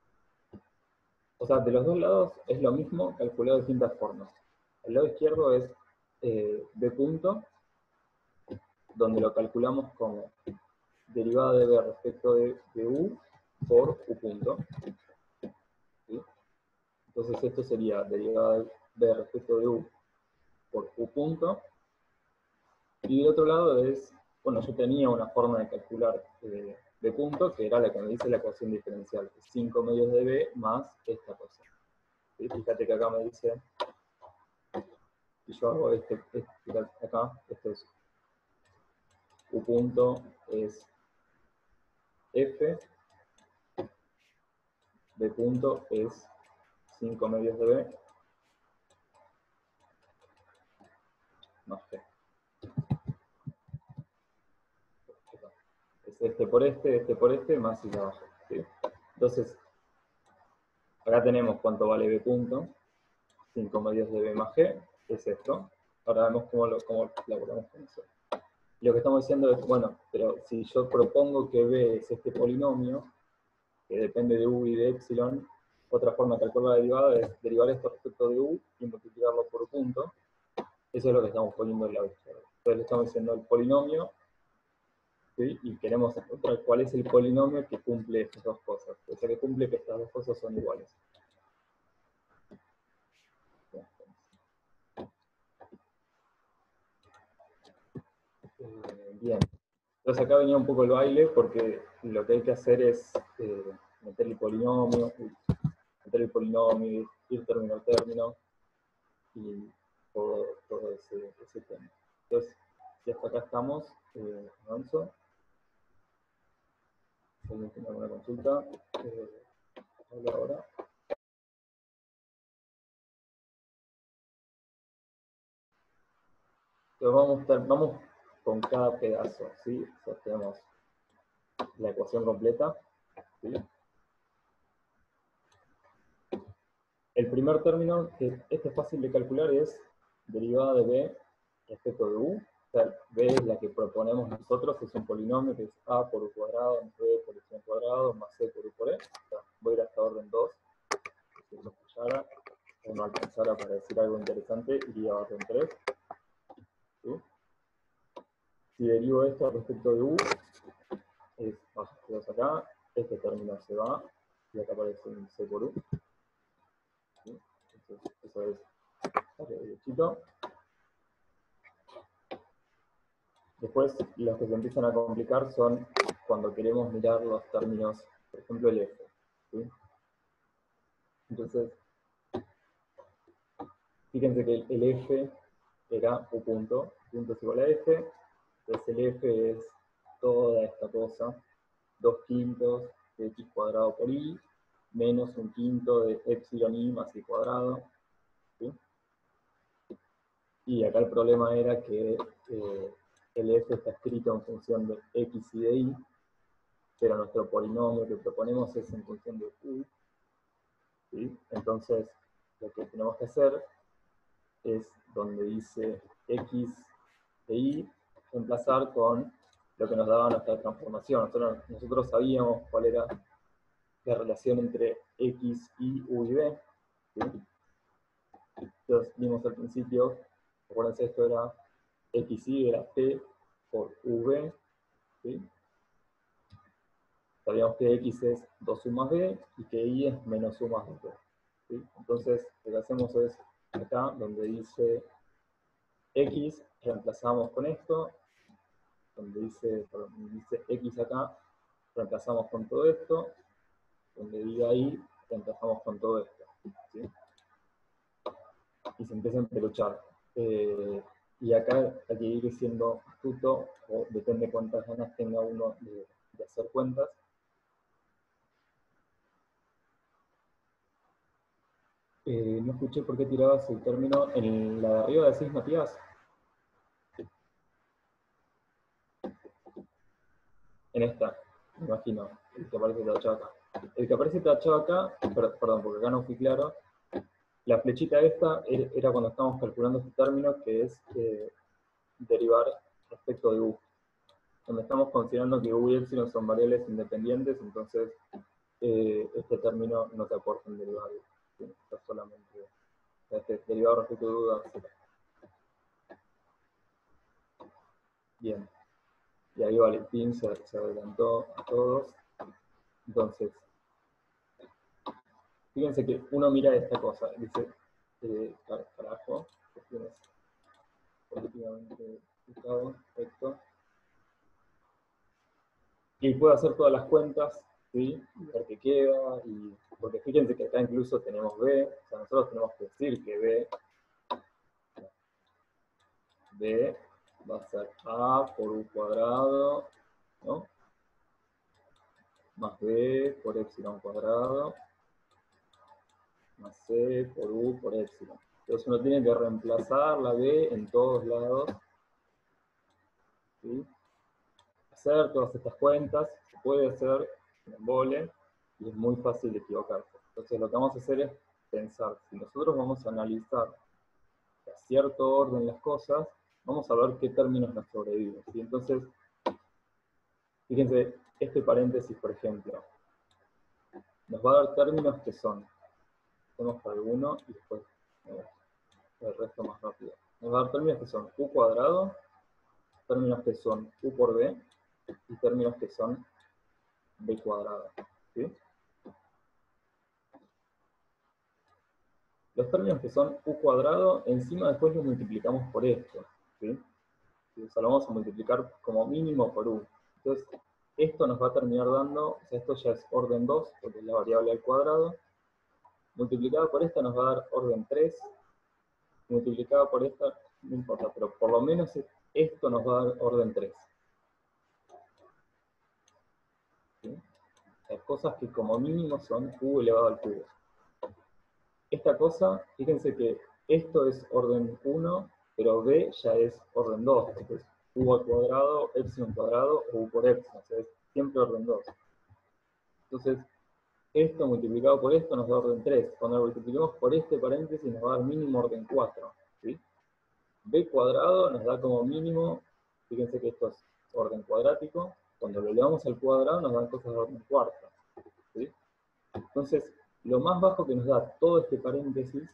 o sea, de los dos lados es lo mismo calculado de distintas formas. El lado izquierdo es eh, b punto, donde lo calculamos como derivada de b respecto de, de u por u punto. ¿Sí? Entonces esto sería derivada de b respecto de u por u punto. Y del otro lado es, bueno, yo tenía una forma de calcular eh, b punto, que era la que me dice la ecuación diferencial, cinco medios de b más esta cosa. ¿Sí? Fíjate que acá me dice, si yo hago este, este acá, esto es u punto es f, b punto es cinco medios de b más g. Es este por este, este por este, más y abajo. ¿Sí? Entonces, acá tenemos cuánto vale b punto, cinco medios de b más g, es esto. Ahora vemos cómo lo cómo elaboramos con eso. Y lo que estamos diciendo es, bueno, pero si yo propongo que b es este polinomio, que depende de u y de epsilon, otra forma de calcular la derivada es derivar esto respecto de u y multiplicarlo por u punto. Eso es lo que estamos poniendo en la izquierda. Entonces le estamos diciendo el polinomio, ¿sí? Y queremos encontrar cuál es el polinomio que cumple estas dos cosas. O sea, que cumple que estas dos cosas son iguales. Eh, bien. Entonces acá venía un poco el baile, porque lo que hay que hacer es eh, meter el polinomio, meter el polinomio, ir término a término, y todo, todo ese, ese tema. Entonces, si hasta acá estamos, eh, avanzo. Si alguien tiene alguna consulta, eh, habla ahora. Entonces vamos, a estar, vamos con cada pedazo, ¿sí? O sea, tenemos la ecuación completa, ¿sí? El primer término, que este es fácil de calcular, es derivada de b respecto de u. O sea, b es la que proponemos nosotros, es un polinomio que es a por u cuadrado, más b por u cuadrado, más c por u por e. O sea, voy a ir hasta orden dos. Si lo escuchara, o no alcanzara para decir algo interesante, iría a orden tres. ¿Sí? Si derivo esto respecto de u, es más dos acá, este término se va, y acá aparece un c por u. ¿Sí? Entonces, eso es derechito. Después, los que se empiezan a complicar son cuando queremos mirar los términos, por ejemplo, el f. ¿sí? Entonces, fíjense que el, el f era u punto, punto es igual a f, entonces el f es toda esta cosa, dos quintos de x cuadrado por y, menos un quinto de epsilon y más y cuadrado, ¿sí? Y acá el problema era que eh, el f está escrito en función de x y de y, pero nuestro polinomio que proponemos es en función de u, ¿sí? Entonces, lo que tenemos que hacer es donde dice x e y, reemplazar con lo que nos daba nuestra transformación. Nosotros, nosotros sabíamos cuál era la relación entre x, y, u y b, ¿sí? Entonces vimos al principio, acuérdense, esto era xy era p por v, ¿sí? Sabíamos que x es dos u más b y que y es menos u más b, ¿sí? Entonces lo que hacemos es, acá donde dice x, reemplazamos con esto, donde dice, perdón, donde dice x acá, reemplazamos con todo esto, donde diga y, reemplazamos con todo esto, ¿sí? Y se empieza a empeluchar. Eh, y acá hay que ir siendo astuto, o depende cuántas ganas tenga uno de, de hacer cuentas. Eh, no escuché por qué tirabas el término en la de arriba, decís, Matías. En esta, me imagino, el que aparece tachado acá. El que aparece tachado acá, perdón, porque acá no fui claro, la flechita esta era cuando estamos calculando este término, que es eh, derivar respecto de u. Donde estamos considerando que u y epsilon son variables independientes, entonces eh, este término no te aporta un derivado. ¿Sí? Está solamente este derivado respecto de u da cero. Bien. Y ahí Valentín se, se adelantó a todos. Entonces, fíjense que uno mira esta cosa, dice, eh, carajo, cuestiones políticamente usadas, perfecto. Y puedo hacer todas las cuentas, ¿sí? Ver qué queda, y, porque fíjense que acá incluso tenemos b, o sea, nosotros tenemos que decir que b, b va a ser a por u cuadrado, ¿no? Más b por epsilon cuadrado, más c por u por epsilon. Entonces uno tiene que reemplazar la b en todos lados, ¿sí? Hacer todas estas cuentas, se puede hacer en embole, y es muy fácil de equivocarse. Entonces lo que vamos a hacer es pensar, si nosotros vamos a analizar a cierto orden las cosas, vamos a ver qué términos nos sobreviven, ¿sí? Entonces, fíjense, este paréntesis, por ejemplo, nos va a dar términos que son, hacemos para alguno y después eh, el resto más rápido. Nos va a dar términos que son u cuadrado, términos que son u por b, y términos que son b cuadrado, ¿sí? Los términos que son u cuadrado, encima después los multiplicamos por esto, ¿sí? O sea, lo vamos a multiplicar como mínimo por u. Entonces, esto nos va a terminar dando, o sea, esto ya es orden dos, porque es la variable al cuadrado. Multiplicado por esta nos va a dar orden tres. Multiplicado por esta, no importa, pero por lo menos esto nos va a dar orden tres. ¿Sí? Las cosas que como mínimo son u elevado al cubo. Esta cosa, fíjense que esto es orden uno, pero b ya es orden dos. Entonces, u al cuadrado, epsilon cuadrado, o u por epsilon. O sea, es siempre orden dos. Entonces, esto multiplicado por esto nos da orden tres. Cuando lo multipliquemos por este paréntesis nos va a dar mínimo orden cuatro. ¿Sí? B cuadrado nos da como mínimo, fíjense que esto es orden cuadrático. Cuando lo elevamos al cuadrado nos dan cosas de orden cuarto. ¿Sí? Entonces, lo más bajo que nos da todo este paréntesis,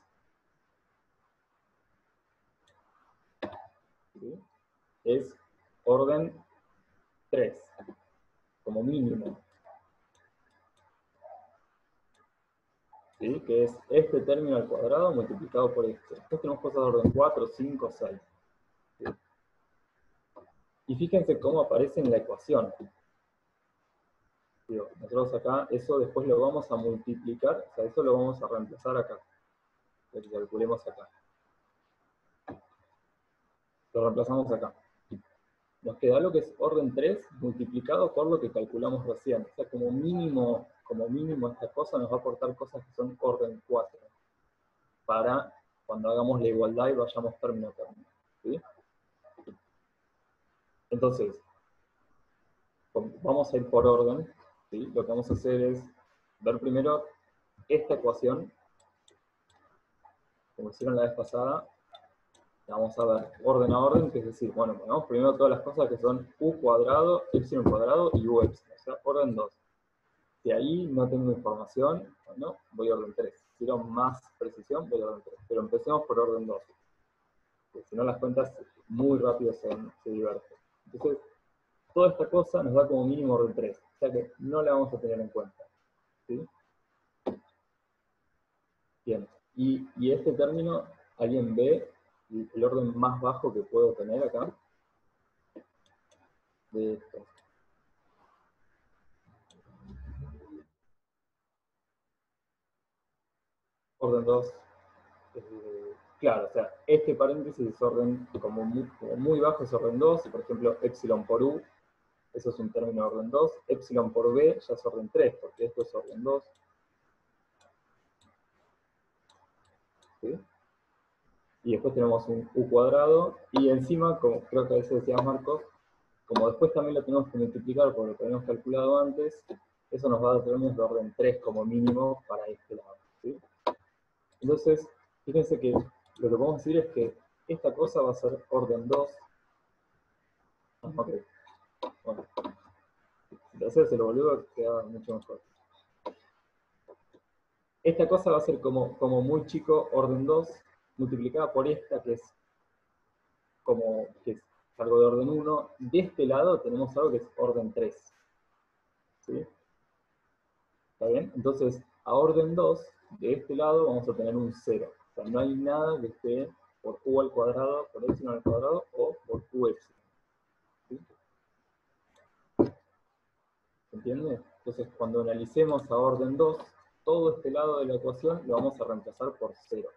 ¿sí?, es orden tres, como mínimo. ¿Sí? Que es este término al cuadrado multiplicado por este. Después tenemos cosas de orden cuatro, cinco, seis. ¿Sí? Y fíjense cómo aparece en la ecuación. Digo, nosotros acá, eso después lo vamos a multiplicar, o sea, eso lo vamos a reemplazar acá. Lo que calculemos acá. Lo reemplazamos acá. Nos queda lo que es orden tres multiplicado por lo que calculamos recién. O sea, como mínimo, como mínimo esta cosa nos va a aportar cosas que son orden cuatro. Para cuando hagamos la igualdad y vayamos término a término. ¿Sí? Entonces, vamos a ir por orden. ¿Sí? Lo que vamos a hacer es ver primero esta ecuación, como hicieron la vez pasada. Vamos a ver orden a orden, que es decir, bueno, ponemos primero todas las cosas que son u cuadrado, epsilon cuadrado y u epsilon, o sea, orden dos. Si ahí no tengo información, bueno, voy a orden tres. Si quiero más precisión, voy a orden tres. Pero empecemos por orden dos. Porque si no, las cuentas muy rápido se, se divierten. Entonces, toda esta cosa nos da como mínimo orden tres. O sea que no la vamos a tener en cuenta. ¿Sí? Bien. Y, y este término, ¿alguien ve el orden más bajo que puedo tener acá? De esto. Orden dos. Eh, claro, o sea, este paréntesis es orden como muy, como muy bajo, es orden dos. Y por ejemplo, epsilon por u, eso es un término de orden dos. Epsilon por b ya es orden tres, porque esto es orden dos. ¿Sí? Y después tenemos un u cuadrado, y encima, como creo que a veces decía Marcos, como después también lo tenemos que multiplicar por lo que habíamos calculado antes, eso nos va a dar términos de orden tres como mínimo para este lado. ¿Sí? Entonces, fíjense que lo que podemos decir es que esta cosa va a ser orden dos. Ok. Bueno, si haces el boludo queda mucho mejor. Esta cosa va a ser como, como muy chico orden dos, multiplicada por esta que es como que es algo de orden uno. De este lado tenemos algo que es orden tres. ¿Sí? ¿Está bien? Entonces, a orden dos, de este lado vamos a tener un cero. O sea, no hay nada que esté por u al cuadrado, por epsilon al cuadrado o por u epsilon. ¿Sí? ¿Se entiende? Entonces, cuando analicemos a orden dos, todo este lado de la ecuación lo vamos a reemplazar por cero.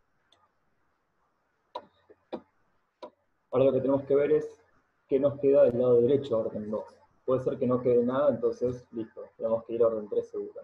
Ahora lo que tenemos que ver es qué nos queda del lado derecho a orden dos. Puede ser que no quede nada, entonces, listo, tenemos que ir a orden tres seguro.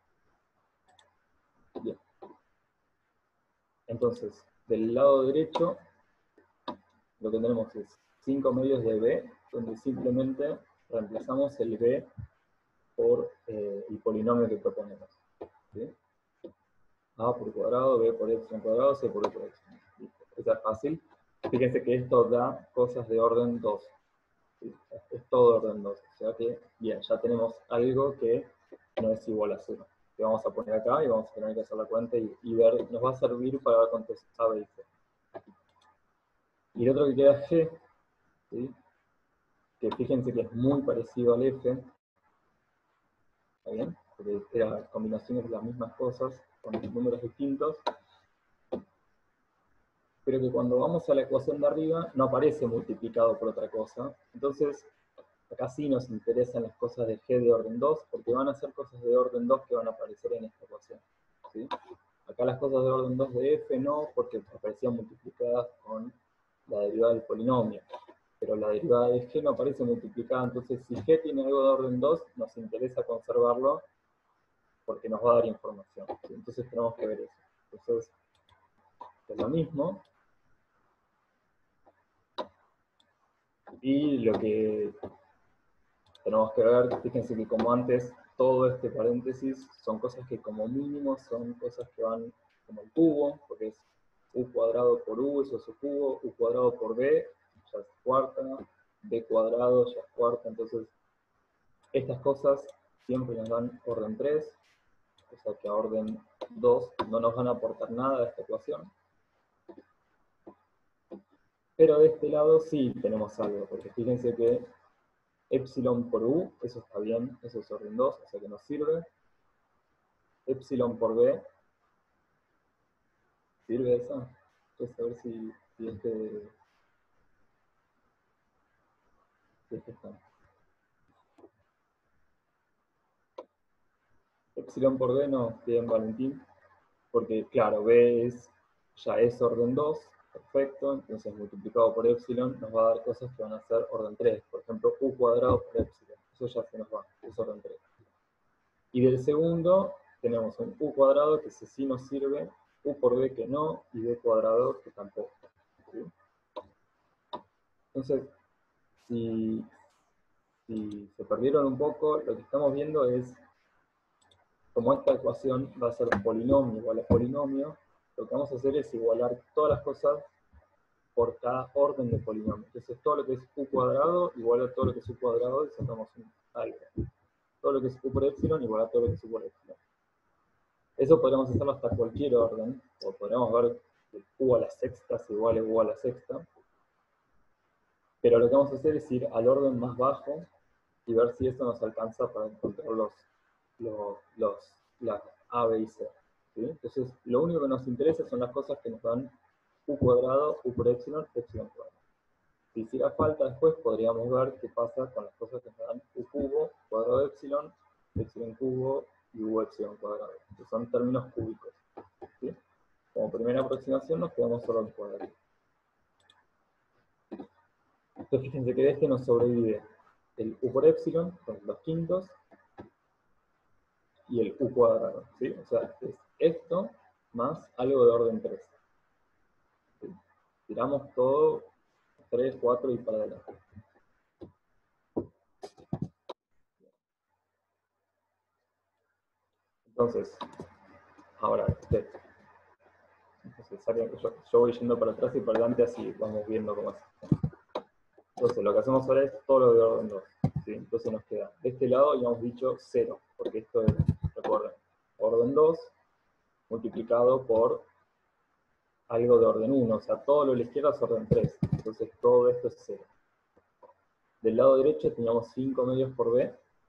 Bien. Entonces, del lado derecho, lo que tenemos es cinco medios de b, donde simplemente reemplazamos el b por eh, el polinomio que proponemos. ¿Sí? A por cuadrado, b por epsilon cuadrado, c por u por epsilon. Listo. Esa es fácil. Fíjense que esto da cosas de orden dos. ¿Sí? Es todo de orden dos. O sea que, bien, ya tenemos algo que no es igual a cero. Que vamos a poner acá y vamos a tener que hacer la cuenta y, y ver, nos va a servir para ver cuánto es A, B y C. Y el otro que queda es G, ¿sí? Que fíjense que es muy parecido al F. ¿Está bien? Porque eran combinaciones de las mismas cosas con números distintos. Pero que cuando vamos a la ecuación de arriba no aparece multiplicado por otra cosa. Entonces, acá sí nos interesan las cosas de G de orden dos, porque van a ser cosas de orden dos que van a aparecer en esta ecuación. ¿Sí? Acá las cosas de orden dos de F no, porque aparecían multiplicadas con la derivada del polinomio. Pero la derivada de G no aparece multiplicada, entonces si G tiene algo de orden dos, nos interesa conservarlo porque nos va a dar información. ¿Sí? Entonces tenemos que ver eso. Entonces, es lo mismo. Y lo que tenemos que ver, fíjense que como antes, todo este paréntesis son cosas que como mínimo son cosas que van como el cubo, porque es u cuadrado por u, eso es su cubo, u cuadrado por b, ya es cuarta, b cuadrado ya es cuarta, entonces estas cosas siempre nos dan orden tres, o sea que a orden dos no nos van a aportar nada a esta ecuación. Pero de este lado sí tenemos algo, porque fíjense que epsilon por u, eso está bien, eso es orden dos, o sea que nos sirve. Epsilon por b, ¿sirve esa? Entonces a ver si, si este, si este está. epsilon por b no, bien Valentín, porque claro, b es, ya es orden dos, perfecto, entonces multiplicado por epsilon nos va a dar cosas que van a ser orden tres, por ejemplo, u cuadrado por epsilon, eso ya se nos va, es orden tres. Y del segundo tenemos un u cuadrado que sí nos sirve, u por b que no, y b cuadrado que tampoco. ¿Sí? Entonces, si, si se perdieron un poco, lo que estamos viendo es, como esta ecuación va a ser polinomio igual a polinomio, lo que vamos a hacer es igualar todas las cosas por cada orden de polinomio. Entonces todo lo que es u cuadrado igual a todo lo que es u cuadrado y sacamos un algo. Todo lo que es u por epsilon igual a todo lo que es u por epsilon. Eso podríamos hacerlo hasta cualquier orden, o podríamos ver que u a la sexta es igual a u a la sexta. Pero lo que vamos a hacer es ir al orden más bajo y ver si eso nos alcanza para encontrar los, los, los las A, B y C. ¿Sí? Entonces, lo único que nos interesa son las cosas que nos dan u cuadrado, u por epsilon, epsilon cuadrado. Si hiciera falta después, podríamos ver qué pasa con las cosas que nos dan u cubo, cuadrado de epsilon, epsilon cubo y u epsilon cuadrado, que son términos cúbicos. ¿Sí? Como primera aproximación nos quedamos solo en cuadrado. Entonces fíjense que de este nos sobrevive el u por epsilon, con los quintos, y el u cuadrado. ¿Sí? O sea, es esto más algo de orden tres. ¿Sí? Tiramos todo tres, cuatro y para adelante. Entonces, ahora, este, entonces, yo, yo voy yendo para atrás y para adelante, así vamos viendo cómo es. Entonces, lo que hacemos ahora es todo lo de orden dos. ¿Sí? Entonces nos queda, de este lado habíamos dicho cero, porque esto es, recuerden, orden dos multiplicado por algo de orden uno, o sea, todo lo de la izquierda es orden tres, entonces todo esto es cero. Del lado derecho teníamos cinco medios por b,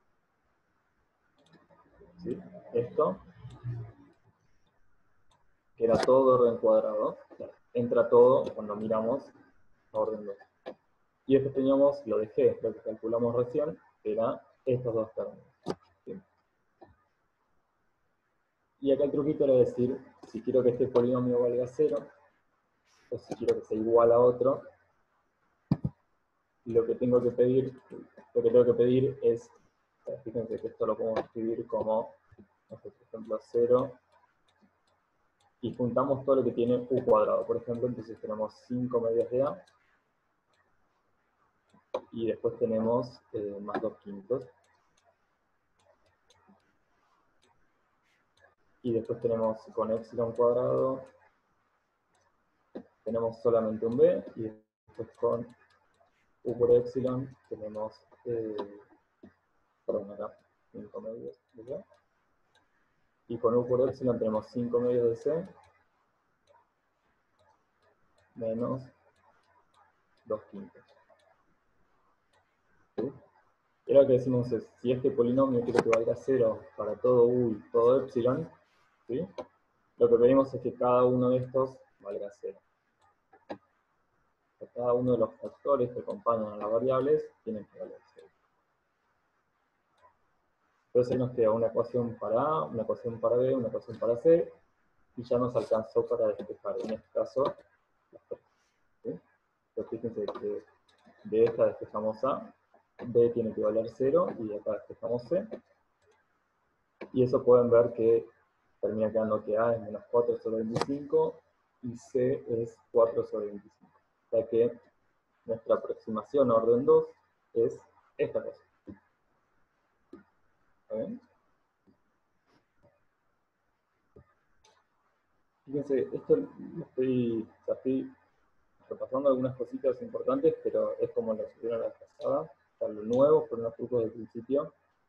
¿sí? Esto, que era todo de orden cuadrado, entra todo cuando miramos a orden dos. Y después teníamos lo de g, lo que calculamos recién, que era estos dos términos. ¿Sí? Y acá el truquito era decir, si quiero que este polinomio valga cero, o si quiero que sea igual a otro, lo que tengo que pedir, lo que tengo que pedir es, fíjense que esto lo podemos escribir como, por ejemplo, cero, y juntamos todo lo que tiene u cuadrado, por ejemplo, entonces tenemos cinco medios de a, y después tenemos eh, más dos quintos, y después tenemos con epsilon cuadrado, tenemos solamente un b, y después con u por epsilon tenemos, eh, perdón, acá, cinco medios de b, y con u por epsilon tenemos cinco medios de c, menos dos quintos. ¿Sí? Y lo que decimos es, si este polinomio quiero que valga cero para todo u y todo epsilon, ¿sí? Lo que pedimos es que cada uno de estos valga cero. Que cada uno de los factores que acompañan a las variables tienen que valer cero. Entonces ahí nos queda una ecuación para A, una ecuación para B, una ecuación para C, y ya nos alcanzó para despejar, en este caso, las tres. ¿Sí? Entonces fíjense que de esta despejamos A, B tiene que valer cero, y de acá despejamos C. Y eso pueden ver que termina quedando que A es menos cuatro sobre veinticinco, y C es cuatro sobre veinticinco. O sea que nuestra aproximación a orden dos es esta cosa. ¿Está bien? Fíjense, esto lo estoy, o sea, estoy repasando algunas cositas importantes, pero es como lo supieron la vez pasada. O sea, lo nuevo fueron los trucos del principio.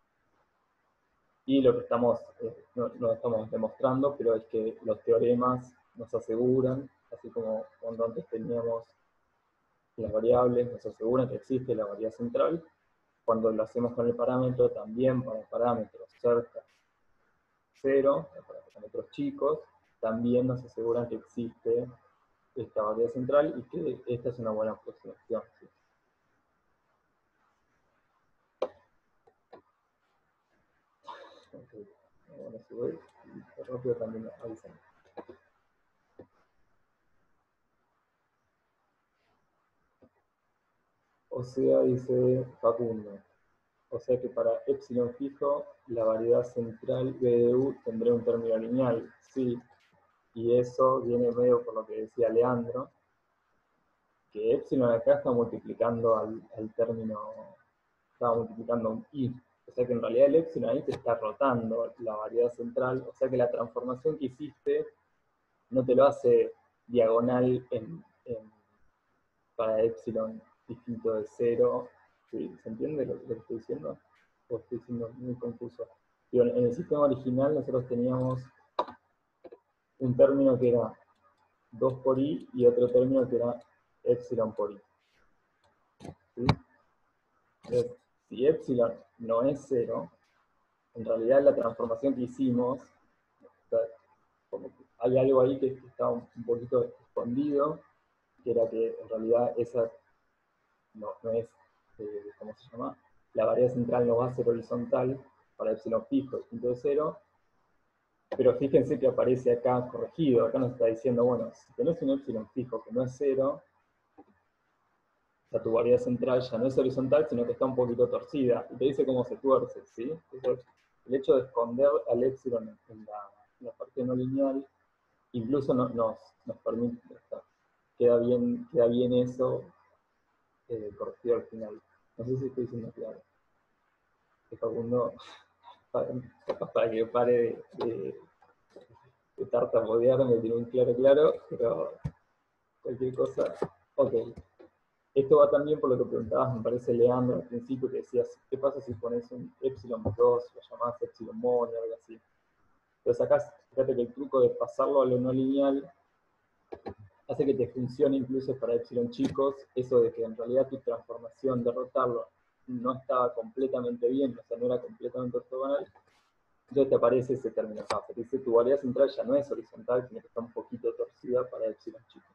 Y lo que estamos, eh, no, no estamos demostrando, pero es que los teoremas nos aseguran, así como cuando antes teníamos las variables, nos aseguran que existe la variedad central. Cuando lo hacemos con el parámetro, también para parámetros cerca cero, para parámetros chicos, también nos aseguran que existe esta variedad central y que esta es una buena aproximación. ¿Sí? Okay. Bueno, si voy rápido también avisan. O sea, dice Facundo, o sea que para epsilon fijo, la variedad central B de U tendrá un término lineal, sí, y eso viene medio por lo que decía Leandro, que epsilon acá está multiplicando al, al término, está multiplicando un i, o sea que en realidad el epsilon ahí te está rotando la variedad central, o sea que la transformación que hiciste no te lo hace diagonal en, en, para epsilon distinto de cero. ¿Sí? ¿Se entiende lo, lo que estoy diciendo? O estoy siendo muy confuso. Digo, en el sistema original nosotros teníamos un término que era dos por i y otro término que era epsilon por i. ¿Sí? Entonces, si epsilon no es cero, en realidad la transformación que hicimos, o sea, como que hay algo ahí que está un, un poquito escondido, que era que en realidad esa no, no es, eh, ¿cómo se llama? La variedad central no va a ser horizontal para epsilon fijo, distinto de cero, pero fíjense que aparece acá corregido, acá nos está diciendo, bueno, si tenés un epsilon fijo que no es cero, o sea, tu variedad central ya no es horizontal, sino que está un poquito torcida, y te dice cómo se tuerce, ¿sí? Entonces, el hecho de esconder al epsilon en la, en la parte no lineal, incluso no, nos, nos permite, está, queda, bien, queda bien eso eh, corregido al final. No sé si estoy diciendo claro. Que Facundo, para, para que pare de, de, de tartamudear, me tiene un claro claro, pero cualquier cosa, ok. Esto va también por lo que preguntabas, me parece, Leandro, al principio, que decías, ¿qué pasa si pones un epsilon dos, lo llamás epsilon mono o algo así? Entonces acá, fíjate que el truco de pasarlo a lo no lineal hace que te funcione incluso para epsilon chicos, eso de que en realidad tu transformación de rotarlo no estaba completamente bien, o sea, no era completamente ortogonal, entonces te aparece ese término acá, te dice tu variedad central ya no es horizontal, sino que está un poquito torcida para epsilon chicos.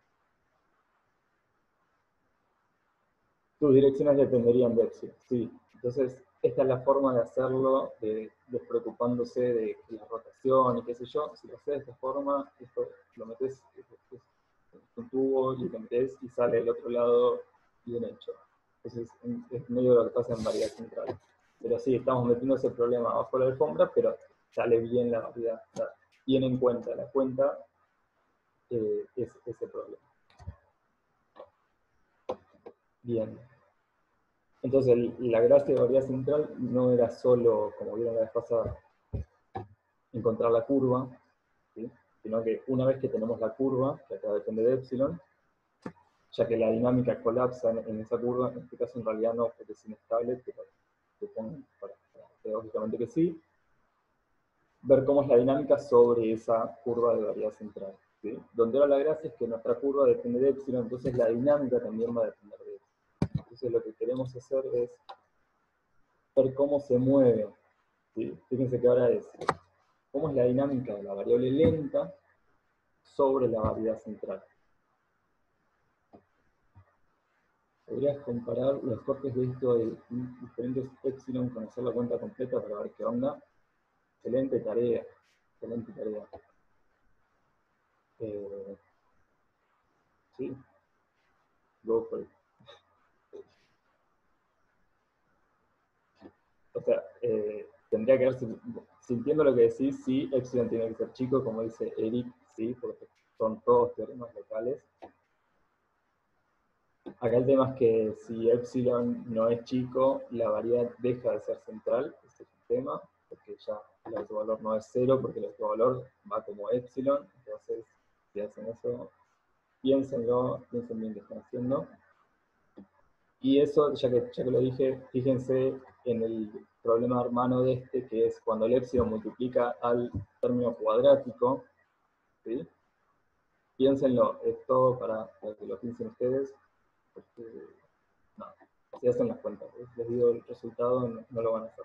Tus direcciones dependerían de epsilon, sí. Entonces, esta es la forma de hacerlo, de, despreocupándose de la rotación y qué sé yo. Si lo haces de esta forma, esto lo metes en un tubo y lo metes y sale del otro lado bien hecho. Entonces, es medio lo que pasa en variedad central. Pero sí, estamos metiendo ese problema bajo la alfombra, pero sale bien la variedad. O sea, tiene en cuenta la cuenta eh, es, ese problema. Bien. Entonces, la gracia de variedad central no era solo, como vieron la vez pasada, encontrar la curva, ¿sí? Sino que una vez que tenemos la curva, que acá depende de epsilon, ya que la dinámica colapsa en, en esa curva, en este caso en realidad no, porque es inestable, pero supongo para, para, pedagógicamente que sí, ver cómo es la dinámica sobre esa curva de variedad central. ¿Sí? Donde ahora la gracia es que nuestra curva depende de epsilon, entonces la dinámica también va a depender de epsilon. Entonces lo que queremos hacer es ver cómo se mueve. ¿Sí? Fíjense que ahora es cómo es la dinámica de la variable lenta sobre la variedad central. Podrías comparar los cortes de esto de diferentes epsilon con hacer la cuenta completa para ver qué onda. Excelente tarea, excelente tarea. Eh, sí, go for it. O sea, eh, tendría que ver, si, sintiendo lo que decís, sí, epsilon tiene que ser chico, como dice Eric, sí, porque son todos teoremas locales. Acá el tema es que si epsilon no es chico, la variedad deja de ser central, ese es el tema, porque ya el autovalor no es cero, porque el autovalor va como epsilon, entonces si hacen eso, piénsenlo, piensen bien qué están haciendo. Y eso, ya que, ya que lo dije, fíjense en el problema hermano de este, que es cuando el epsilon multiplica al término cuadrático, ¿sí? Piénsenlo, es todo para, para que lo piensen ustedes, porque no, si hacen las cuentas, les digo el resultado, no, no lo van a hacer.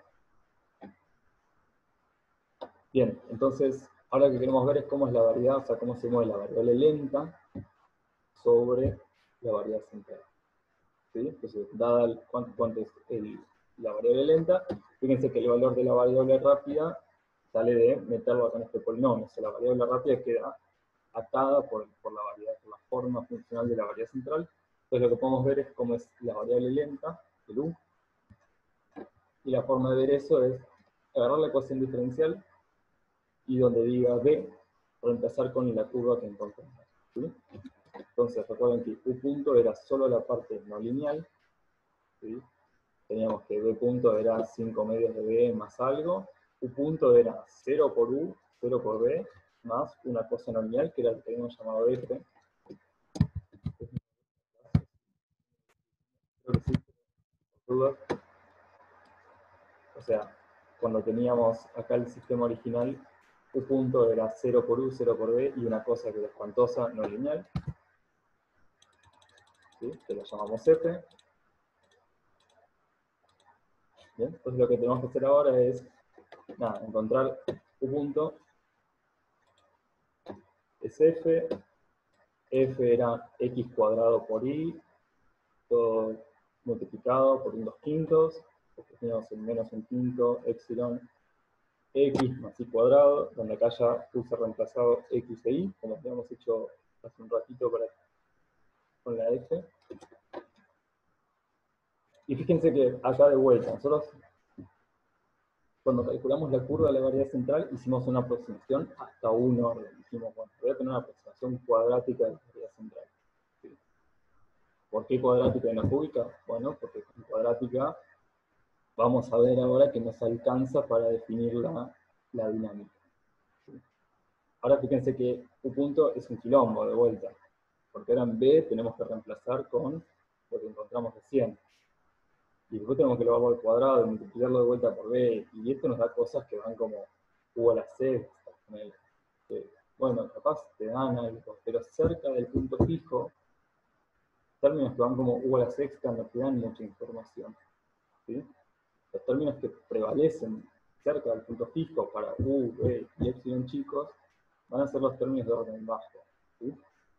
Bien, entonces, ahora lo que queremos ver es cómo es la variedad, o sea, cómo se mueve la variable lenta sobre la variable central. ¿Sí? Entonces, dada el, cuánto, cuánto es el, la variable lenta, fíjense que el valor de la variable rápida sale de meterlo acá en este polinomio. O sea, la variable rápida queda atada por, por la variable, por la forma funcional de la variable central. Entonces lo que podemos ver es cómo es la variable lenta, el u, y la forma de ver eso es agarrar la ecuación diferencial y donde diga b, reemplazar con la curva que encontramos, ¿sí? Entonces recuerden que u punto era solo la parte no lineal, ¿sí? Teníamos que b punto era cinco medios de b más algo, u punto era cero por u, cero por b, más una cosa no lineal que era el que habíamos llamado f. Creo que sí, por dudas. O sea, cuando teníamos acá el sistema original, u punto era cero por u, cero por b, y una cosa que era espantosa, no lineal, ¿sí? Que lo llamamos f. Bien, entonces lo que tenemos que hacer ahora es, nada, encontrar u punto, es f, f era x cuadrado por y, todo multiplicado por un dos quintos, porque teníamos el menos un quinto, epsilon, x más y cuadrado, donde acá ya puse reemplazado x e y, como habíamos hecho hace un ratito para, con la f. Y fíjense que acá de vuelta, nosotros cuando calculamos la curva de la variable central hicimos una aproximación hasta un orden. Dijimos, bueno, voy a tener una aproximación cuadrática de la variable central. ¿Sí? ¿Por qué cuadrática y no cúbica? Bueno, porque con cuadrática vamos a ver ahora que nos alcanza para definir la, la dinámica. ¿Sí? Ahora fíjense que u punto es un quilombo de vuelta, porque ahora en b tenemos que reemplazar con lo que encontramos recién. Y después tenemos que elevarlo al cuadrado y multiplicarlo de vuelta por b, y esto nos da cosas que van como u a la sexta, que, bueno, capaz te dan algo, pero cerca del punto fijo, términos que van como u a la sexta no te dan mucha información, ¿sí? Los términos que prevalecen cerca del punto fijo para u, b y epsilon chicos, van a ser los términos de orden bajo, ¿sí?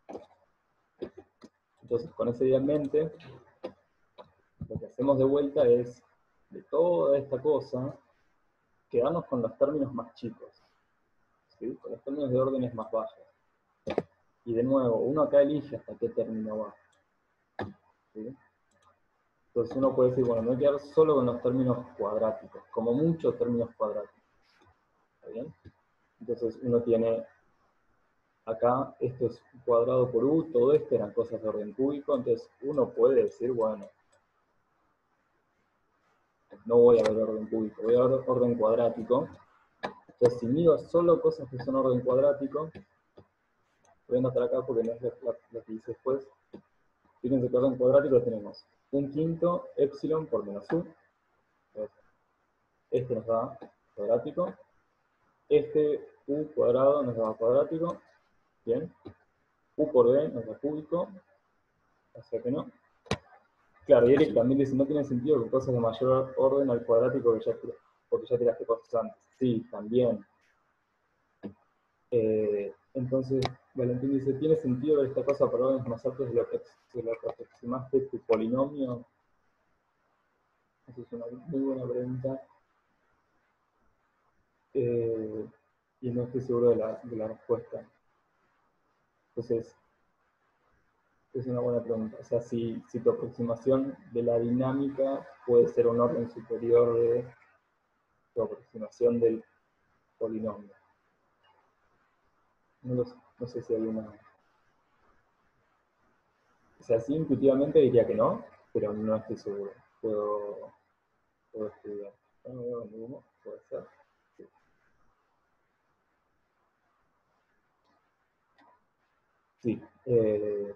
Entonces, con esa idea en mente, lo que hacemos de vuelta es, de toda esta cosa, quedarnos con los términos más chicos, ¿sí? Con los términos de órdenes más bajos. Y de nuevo, uno acá elige hasta qué término va, ¿sí? Entonces uno puede decir, bueno, me voy a quedar solo con los términos cuadráticos, como muchos términos cuadráticos. ¿Está bien? Entonces uno tiene acá, esto es cuadrado por u, todo esto eran cosas de orden cúbico, entonces uno puede decir, bueno, no voy a ver orden cúbico, voy a ver orden cuadrático. Entonces si mido solo cosas que son orden cuadrático, voy a anotar acá porque no es lo que hice después. Fíjense que orden cuadrático tenemos un quinto epsilon por menos u. Este nos da cuadrático. Este u cuadrado nos da cuadrático. Bien. U por b nos da cúbico. O sea que no. Claro, y Eric también dice, no tiene sentido que cosas de mayor orden al cuadrático que ya, porque ya tiraste cosas antes. Sí, también. Eh, entonces, Valentín dice, ¿tiene sentido ver esta cosa por órdenes más altos de lo que, de lo que aproximaste tu polinomio? Esa es una muy buena pregunta. Eh, y no estoy seguro de la, de la respuesta. Entonces, es una buena pregunta. O sea, si, si tu aproximación de la dinámica puede ser un orden superior de tu aproximación del polinomio. No, lo, no sé si hay una... O sea, sí, intuitivamente diría que no, pero no estoy seguro. Puedo, puedo estudiar. No veo ninguno, puede ser. Sí. Sí. Eh,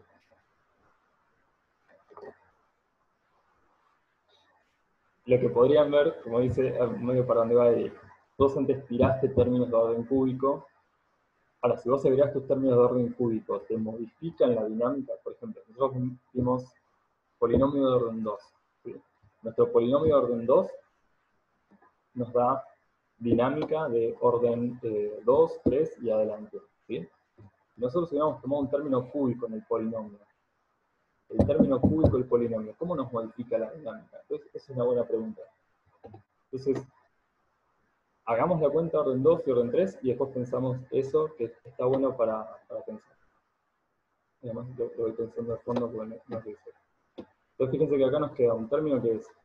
lo que podrían ver, como dice, medio para dónde va Eric, vos antes tiraste términos de orden cúbico. Ahora, si vos agregás tus términos de orden cúbico, ¿te modifican la dinámica? Por ejemplo, nosotros vimos polinomio de orden dos. ¿Sí? Nuestro polinomio de orden dos nos da dinámica de orden eh, dos, tres y adelante. ¿Sí? Nosotros hubiéramos tomado un término cúbico en el polinomio. El término cúbico del polinomio, ¿cómo nos modifica la dinámica? Entonces, esa es una buena pregunta. Entonces, hagamos la cuenta orden dos y orden tres y después pensamos eso que está bueno para, para pensar. Y además lo, lo voy pensando de fondo porque no, no es dice. Entonces fíjense que acá nos queda un término que es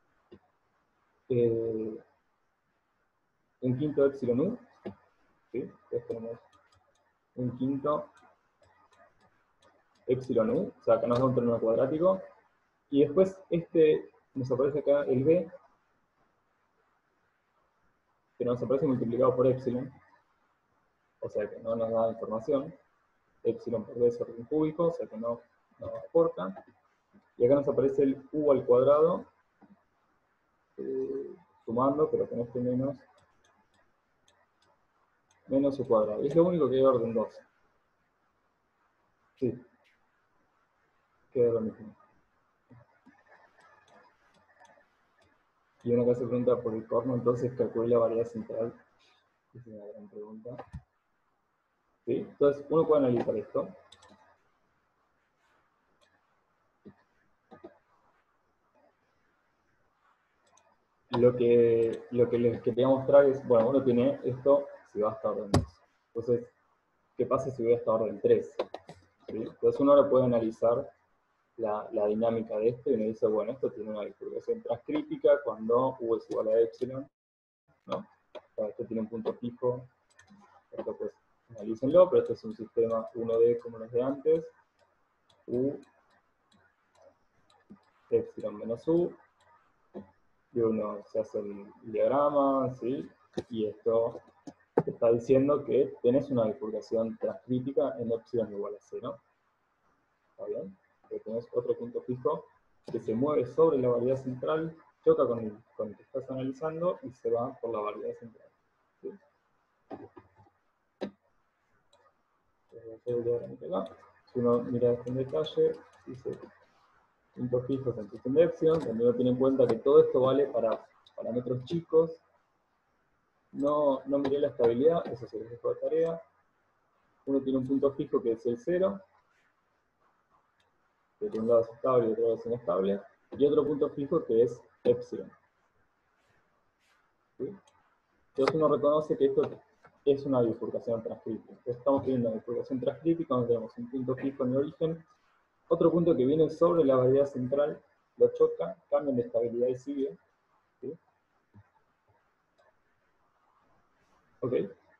eh, un quinto de epsilon u, ¿sí? Entonces tenemos un quinto epsilon u, o sea, acá nos da un término cuadrático, y después este, nos aparece acá el b, que nos aparece multiplicado por epsilon, o sea que no nos da información, epsilon por b es orden cúbico, o sea que no nos aporta, y acá nos aparece el u al cuadrado, eh, sumando, pero con este menos, menos u cuadrado, y es lo único que hay de orden dos. Sí, queda lo mismo. Y uno que se pregunta por el corno, entonces calculé la variedad central. Es una gran pregunta. ¿Sí? Entonces, uno puede analizar esto. Lo que, lo que les quería mostrar es, bueno, uno tiene esto si va hasta orden dos. Entonces, ¿qué pasa si voy hasta orden tres? ¿Sí? Entonces, uno ahora puede analizar la, la dinámica de esto y uno dice, bueno, esto tiene una distribución transcrítica cuando u es igual a epsilon, ¿no? O sea, esto tiene un punto fijo. Esto pues analícenlo, pero este es un sistema uno D como los de antes. U, epsilon menos U. Y uno se hace el diagrama, ¿sí? Y esto te está diciendo que tenés una bifurcación transcrítica en epsilon igual a cero. ¿Está bien? Que tenés otro punto fijo que se mueve sobre la variedad central, choca con el, con el que estás analizando y se va por la variedad central. ¿Sí? Si uno mira esto en detalle, dice puntos fijos en función de epsilon, donde uno tiene en cuenta que todo esto vale para parámetros chicos. No, no miré la estabilidad, eso se les dejo de tarea. Uno tiene un punto fijo que es el cero, que de un lado es estable y de otro lado es inestable, y otro punto fijo que es epsilon. ¿Sí? Entonces uno reconoce que esto es una bifurcación transcrítica. Entonces estamos teniendo una bifurcación transcrítica donde tenemos un punto fijo en el origen, otro punto que viene sobre la variedad central, lo choca, cambian de estabilidad y sigue. ¿Sí? Ok.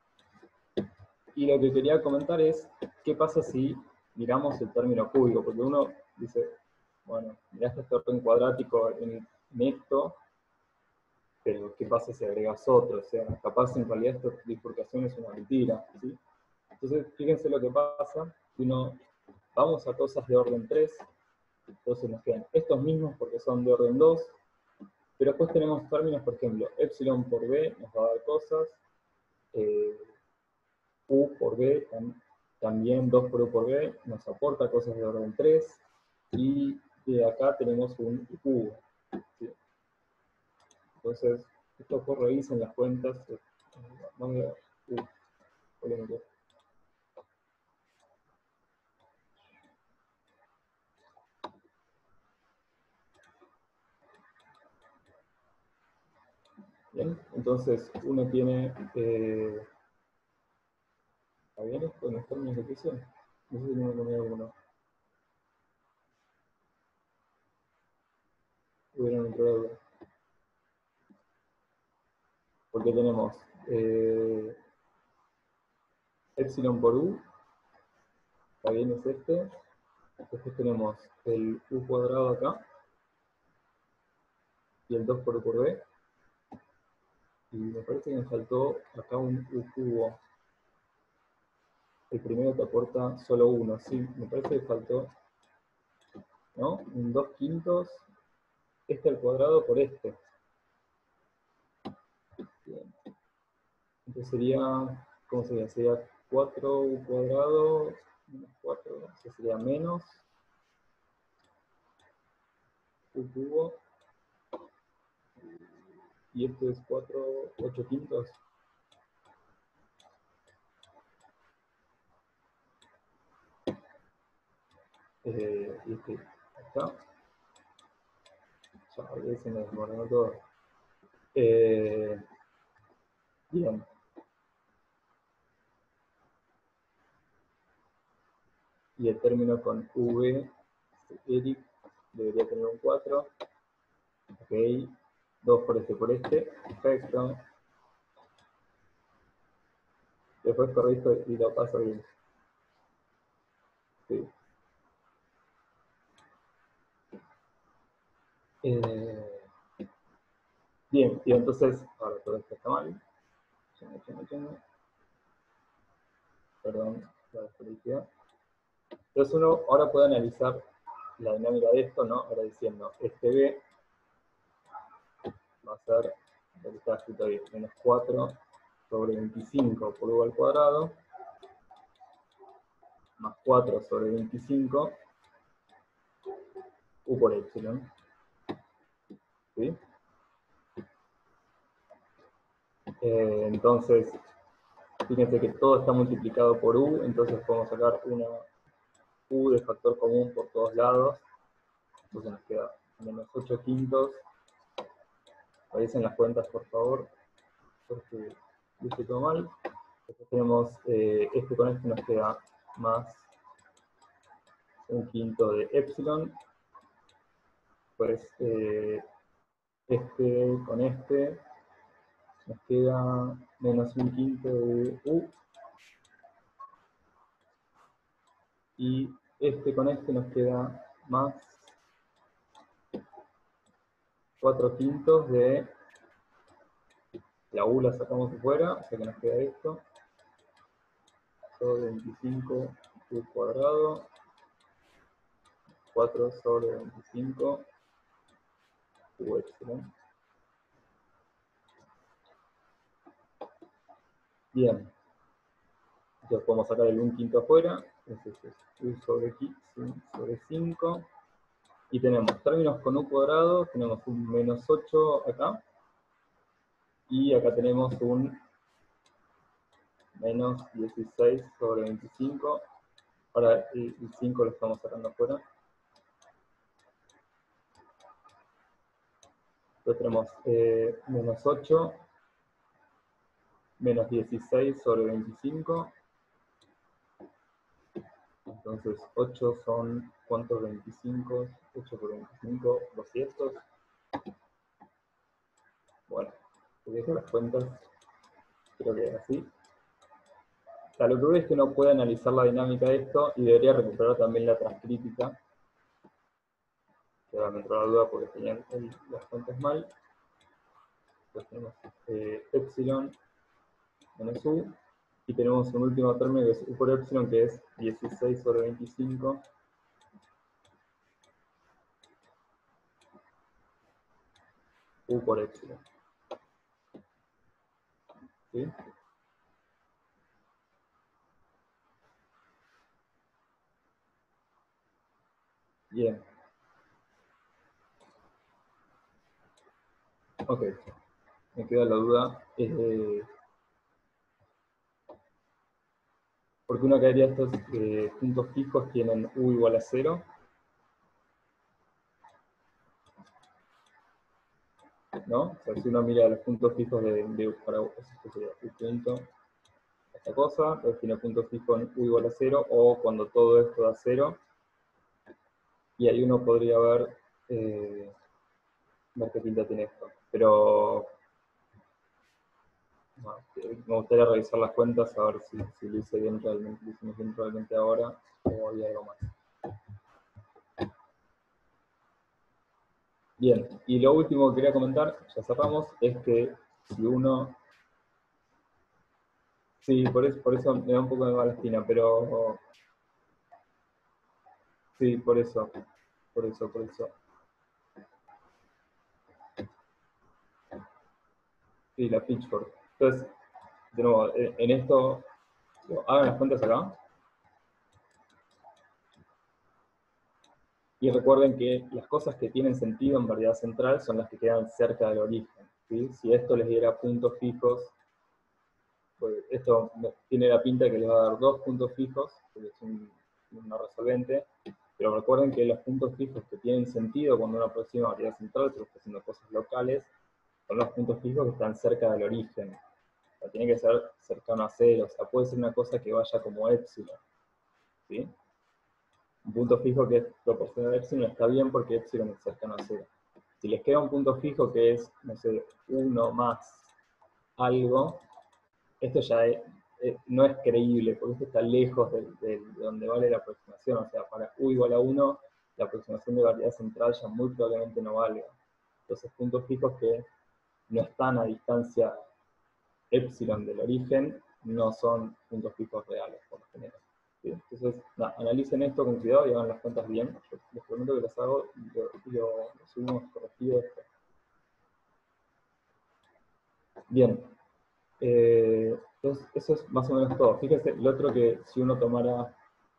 Y lo que quería comentar es, ¿qué pasa si miramos el término cúbico? Porque uno dice, bueno, miraste este orden cuadrático en, en esto, pero ¿qué pasa si agregas otro? O sea, capaz en realidad esta bifurcación es una mentira, ¿sí? Entonces, fíjense lo que pasa, si uno vamos a cosas de orden tres, entonces nos quedan estos mismos porque son de orden dos, pero después tenemos términos, por ejemplo, epsilon por b nos va a dar cosas, eh, u por b, también dos por u por b, nos aporta cosas de orden tres, y de acá tenemos un cubo. ¿Sí? Entonces, esto por revisen las cuentas. Vamos a ver. Uh, Bien, entonces uno tiene. Eh, ¿Está bien esto en los términos de presión? No sé si no me comí alguno. Hubieron un problema. Porque tenemos eh, epsilon por u, está bien, es este. Después tenemos el u cuadrado acá, y el dos por u por b. Y me parece que me faltó acá un u cubo. El primero te aporta solo uno, sí, me parece que faltó, ¿no? Un dos quintos, este al cuadrado por este. Bien. Entonces sería, ¿cómo sería? Sería cuatro u cuadrado, menos cuatro, entonces sería menos u cubo, y esto es cuatro, ocho quintos. Eh, y este, acá. Ya, ahí se me desmoronó todo. Eh, Bien. Y el término con V, Eric, debería tener un cuatro. Ok. dos por este por este. Perfecto. Después corrijo y lo paso bien. Sí. Eh, bien, y entonces, ahora todo esto está mal. Chingo, chingo, chingo. Perdón, la desfelicidad. Entonces uno ahora puede analizar la dinámica de esto, ¿no? Ahora diciendo, este B va a ser, lo que está escrito ahí, menos cuatro sobre veinticinco por U al cuadrado, más cuatro sobre veinticinco, U por epsilon. ¿Sí? Eh, entonces, fíjense que todo está multiplicado por U, entonces podemos sacar una U de factor común por todos lados. Entonces nos queda menos ocho quintos. Revisen las cuentas, por favor, porque hice todo mal. Después tenemos eh, este con este nos queda más un quinto de epsilon. Pues eh, este con este nos queda menos un quinto de U. Y este con este nos queda más cuatro quintos de la U, la sacamos de fuera, o sea que nos queda esto. Sobre veinticinco U cuadrado. cuatro sobre veinticinco U epsilon. Bien. Entonces podemos sacar el un quinto afuera. Entonces es U sobre, sobre cinco. Y tenemos términos con U cuadrado. Tenemos un menos ocho acá. Y acá tenemos un menos dieciséis sobre veinticinco. Ahora el cinco lo estamos sacando afuera. Entonces tenemos eh, menos ocho, menos dieciséis sobre veinticinco. Entonces ocho son, ¿cuántos veinticinco? ocho por veinticinco, doscientos. Bueno, si dejo las cuentas, creo que es así. O sea, lo que veo es que uno puede analizar la dinámica de esto y debería recuperar también la transcrítica. Que ahora me entró la duda porque tenían el, las cuentas mal. Entonces tenemos eh, epsilon menos U. Y tenemos un último término que es U por epsilon, que es dieciséis sobre veinticinco. U por epsilon. ¿Sí? Bien. Ok. Me queda la duda. Eh, porque uno caería estos eh, puntos fijos tienen U igual a cero. ¿No? O sea, si uno mira los puntos fijos de, de para esto sería U punto, esta cosa, entonces tiene punto fijo en U igual a cero, o cuando todo esto da cero, y ahí uno podría ver, eh, ver qué pinta tiene esto. Pero no, me gustaría revisar las cuentas, a ver si, si lo hice bien realmente, lo hicimos bien realmente ahora, o hay algo más. Bien, y lo último que quería comentar, ya cerramos, es que si uno... Sí, por eso, por eso me da un poco de mala espina, pero... Sí, por eso, por eso, por eso. Sí, la pitchfork. Entonces, de nuevo, en esto, hagan las cuentas acá. Y recuerden que las cosas que tienen sentido en variedad central son las que quedan cerca del origen. ¿Sí? Si esto les diera puntos fijos, pues esto tiene la pinta que les va a dar dos puntos fijos, porque es un, una resolvente, pero recuerden que los puntos fijos que tienen sentido cuando uno aproxima variedad central, pero está haciendo cosas locales, son los puntos fijos que están cerca del origen. O sea, tiene que ser cercano a cero, o sea, puede ser una cosa que vaya como épsilon, ¿sí? Un punto fijo que es proporcional a épsilon está bien porque épsilon es cercano a cero. Si les queda un punto fijo que es, no sé, uno más algo, esto ya es, eh, no es creíble, porque esto está lejos de, de, de donde vale la aproximación. O sea, para u igual a uno, la aproximación de variedad central ya muy probablemente no valga. Entonces, puntos fijos que no están a distancia épsilon del origen, no son puntos fijos reales, por lo general. ¿Sí? Entonces, nah, analicen esto con cuidado y hagan las cuentas bien. Yo les prometo que las hago y lo, lo, lo subimos corregido después. Bien. Eh, entonces, eso es más o menos todo. Fíjense, lo otro que si uno tomara,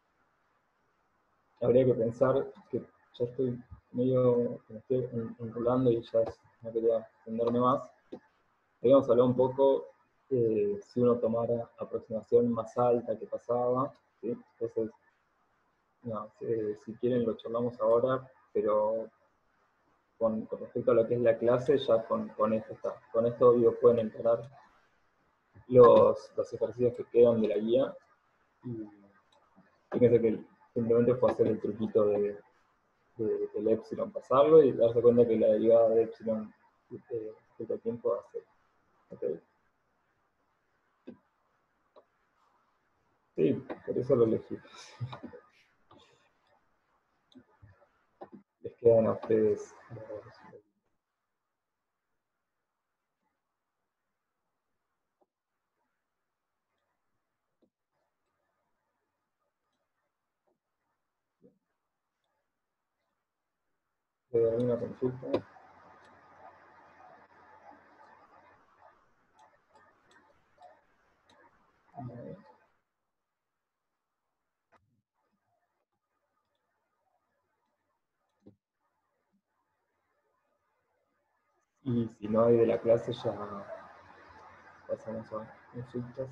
habría que pensar, que ya estoy medio, me estoy enrolando y ya es, no quería extenderme más. Habíamos hablado un poco eh, si uno tomara aproximación más alta que pasaba, ¿sí? Entonces, no, eh, si quieren lo charlamos ahora, pero con, con respecto a lo que es la clase, ya con, con esto está. Con esto digo, pueden encarar los, los ejercicios que quedan de la guía. Y fíjense que simplemente fue hacer el truquito de, de, del epsilon, pasarlo y darse cuenta que la derivada de epsilon eh, respecto al tiempo va a ser. Okay. Sí, por eso lo elegí. Les quedan a ustedes. ¿Hay alguna consulta? Y si no hay de la clase, ya pasamos a consultas.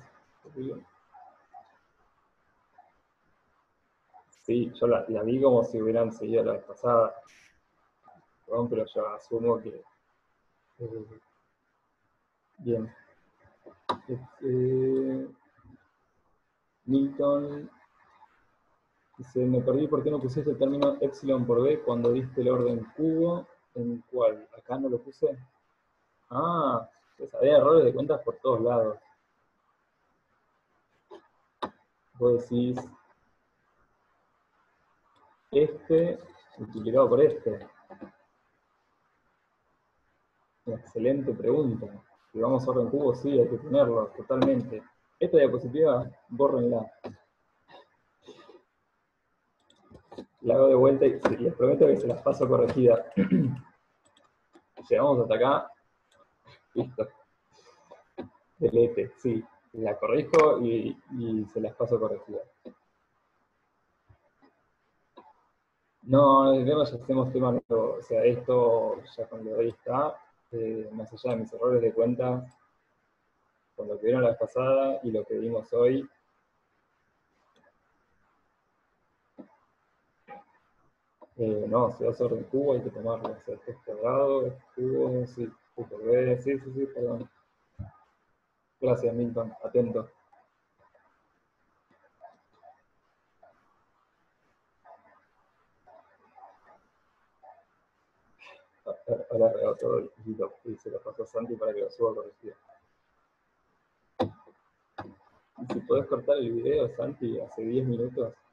Sí, yo la, la vi como si hubieran seguido la vez pasada. Perdón, pero yo asumo que... Eh, bien. Eh, Milton dice, me perdí por qué no pusiste el término epsilon por b cuando diste el orden cubo. ¿En cuál? ¿Acá no lo puse? Ah, pues había errores de cuentas por todos lados. Vos decís este multiplicado por este. Una excelente pregunta. Si vamos a orden cubo, sí, hay que ponerlo, totalmente. Esta diapositiva, bórrenla. La hago de vuelta y sí, les prometo que se las paso corregida. Llegamos hasta acá. Listo. Delete, sí. La corrijo y, y se las paso corregidas. No, el tema ya hacemos tema nuevo. O sea, esto ya cuando ahí está, eh, más allá de mis errores de cuenta, con lo que vieron la vez pasada y lo que vimos hoy, eh, no, si vas a orden cubo hay que tomarlo. O sea, este es cuadrado, este cubo, sí, U por B, sí, sí, sí, perdón. Gracias, Milton, atento. Ahora regalo todo y, lo, y se lo paso a Santi para que lo suba corregido. Y si podés cortar el video, Santi, hace diez minutos.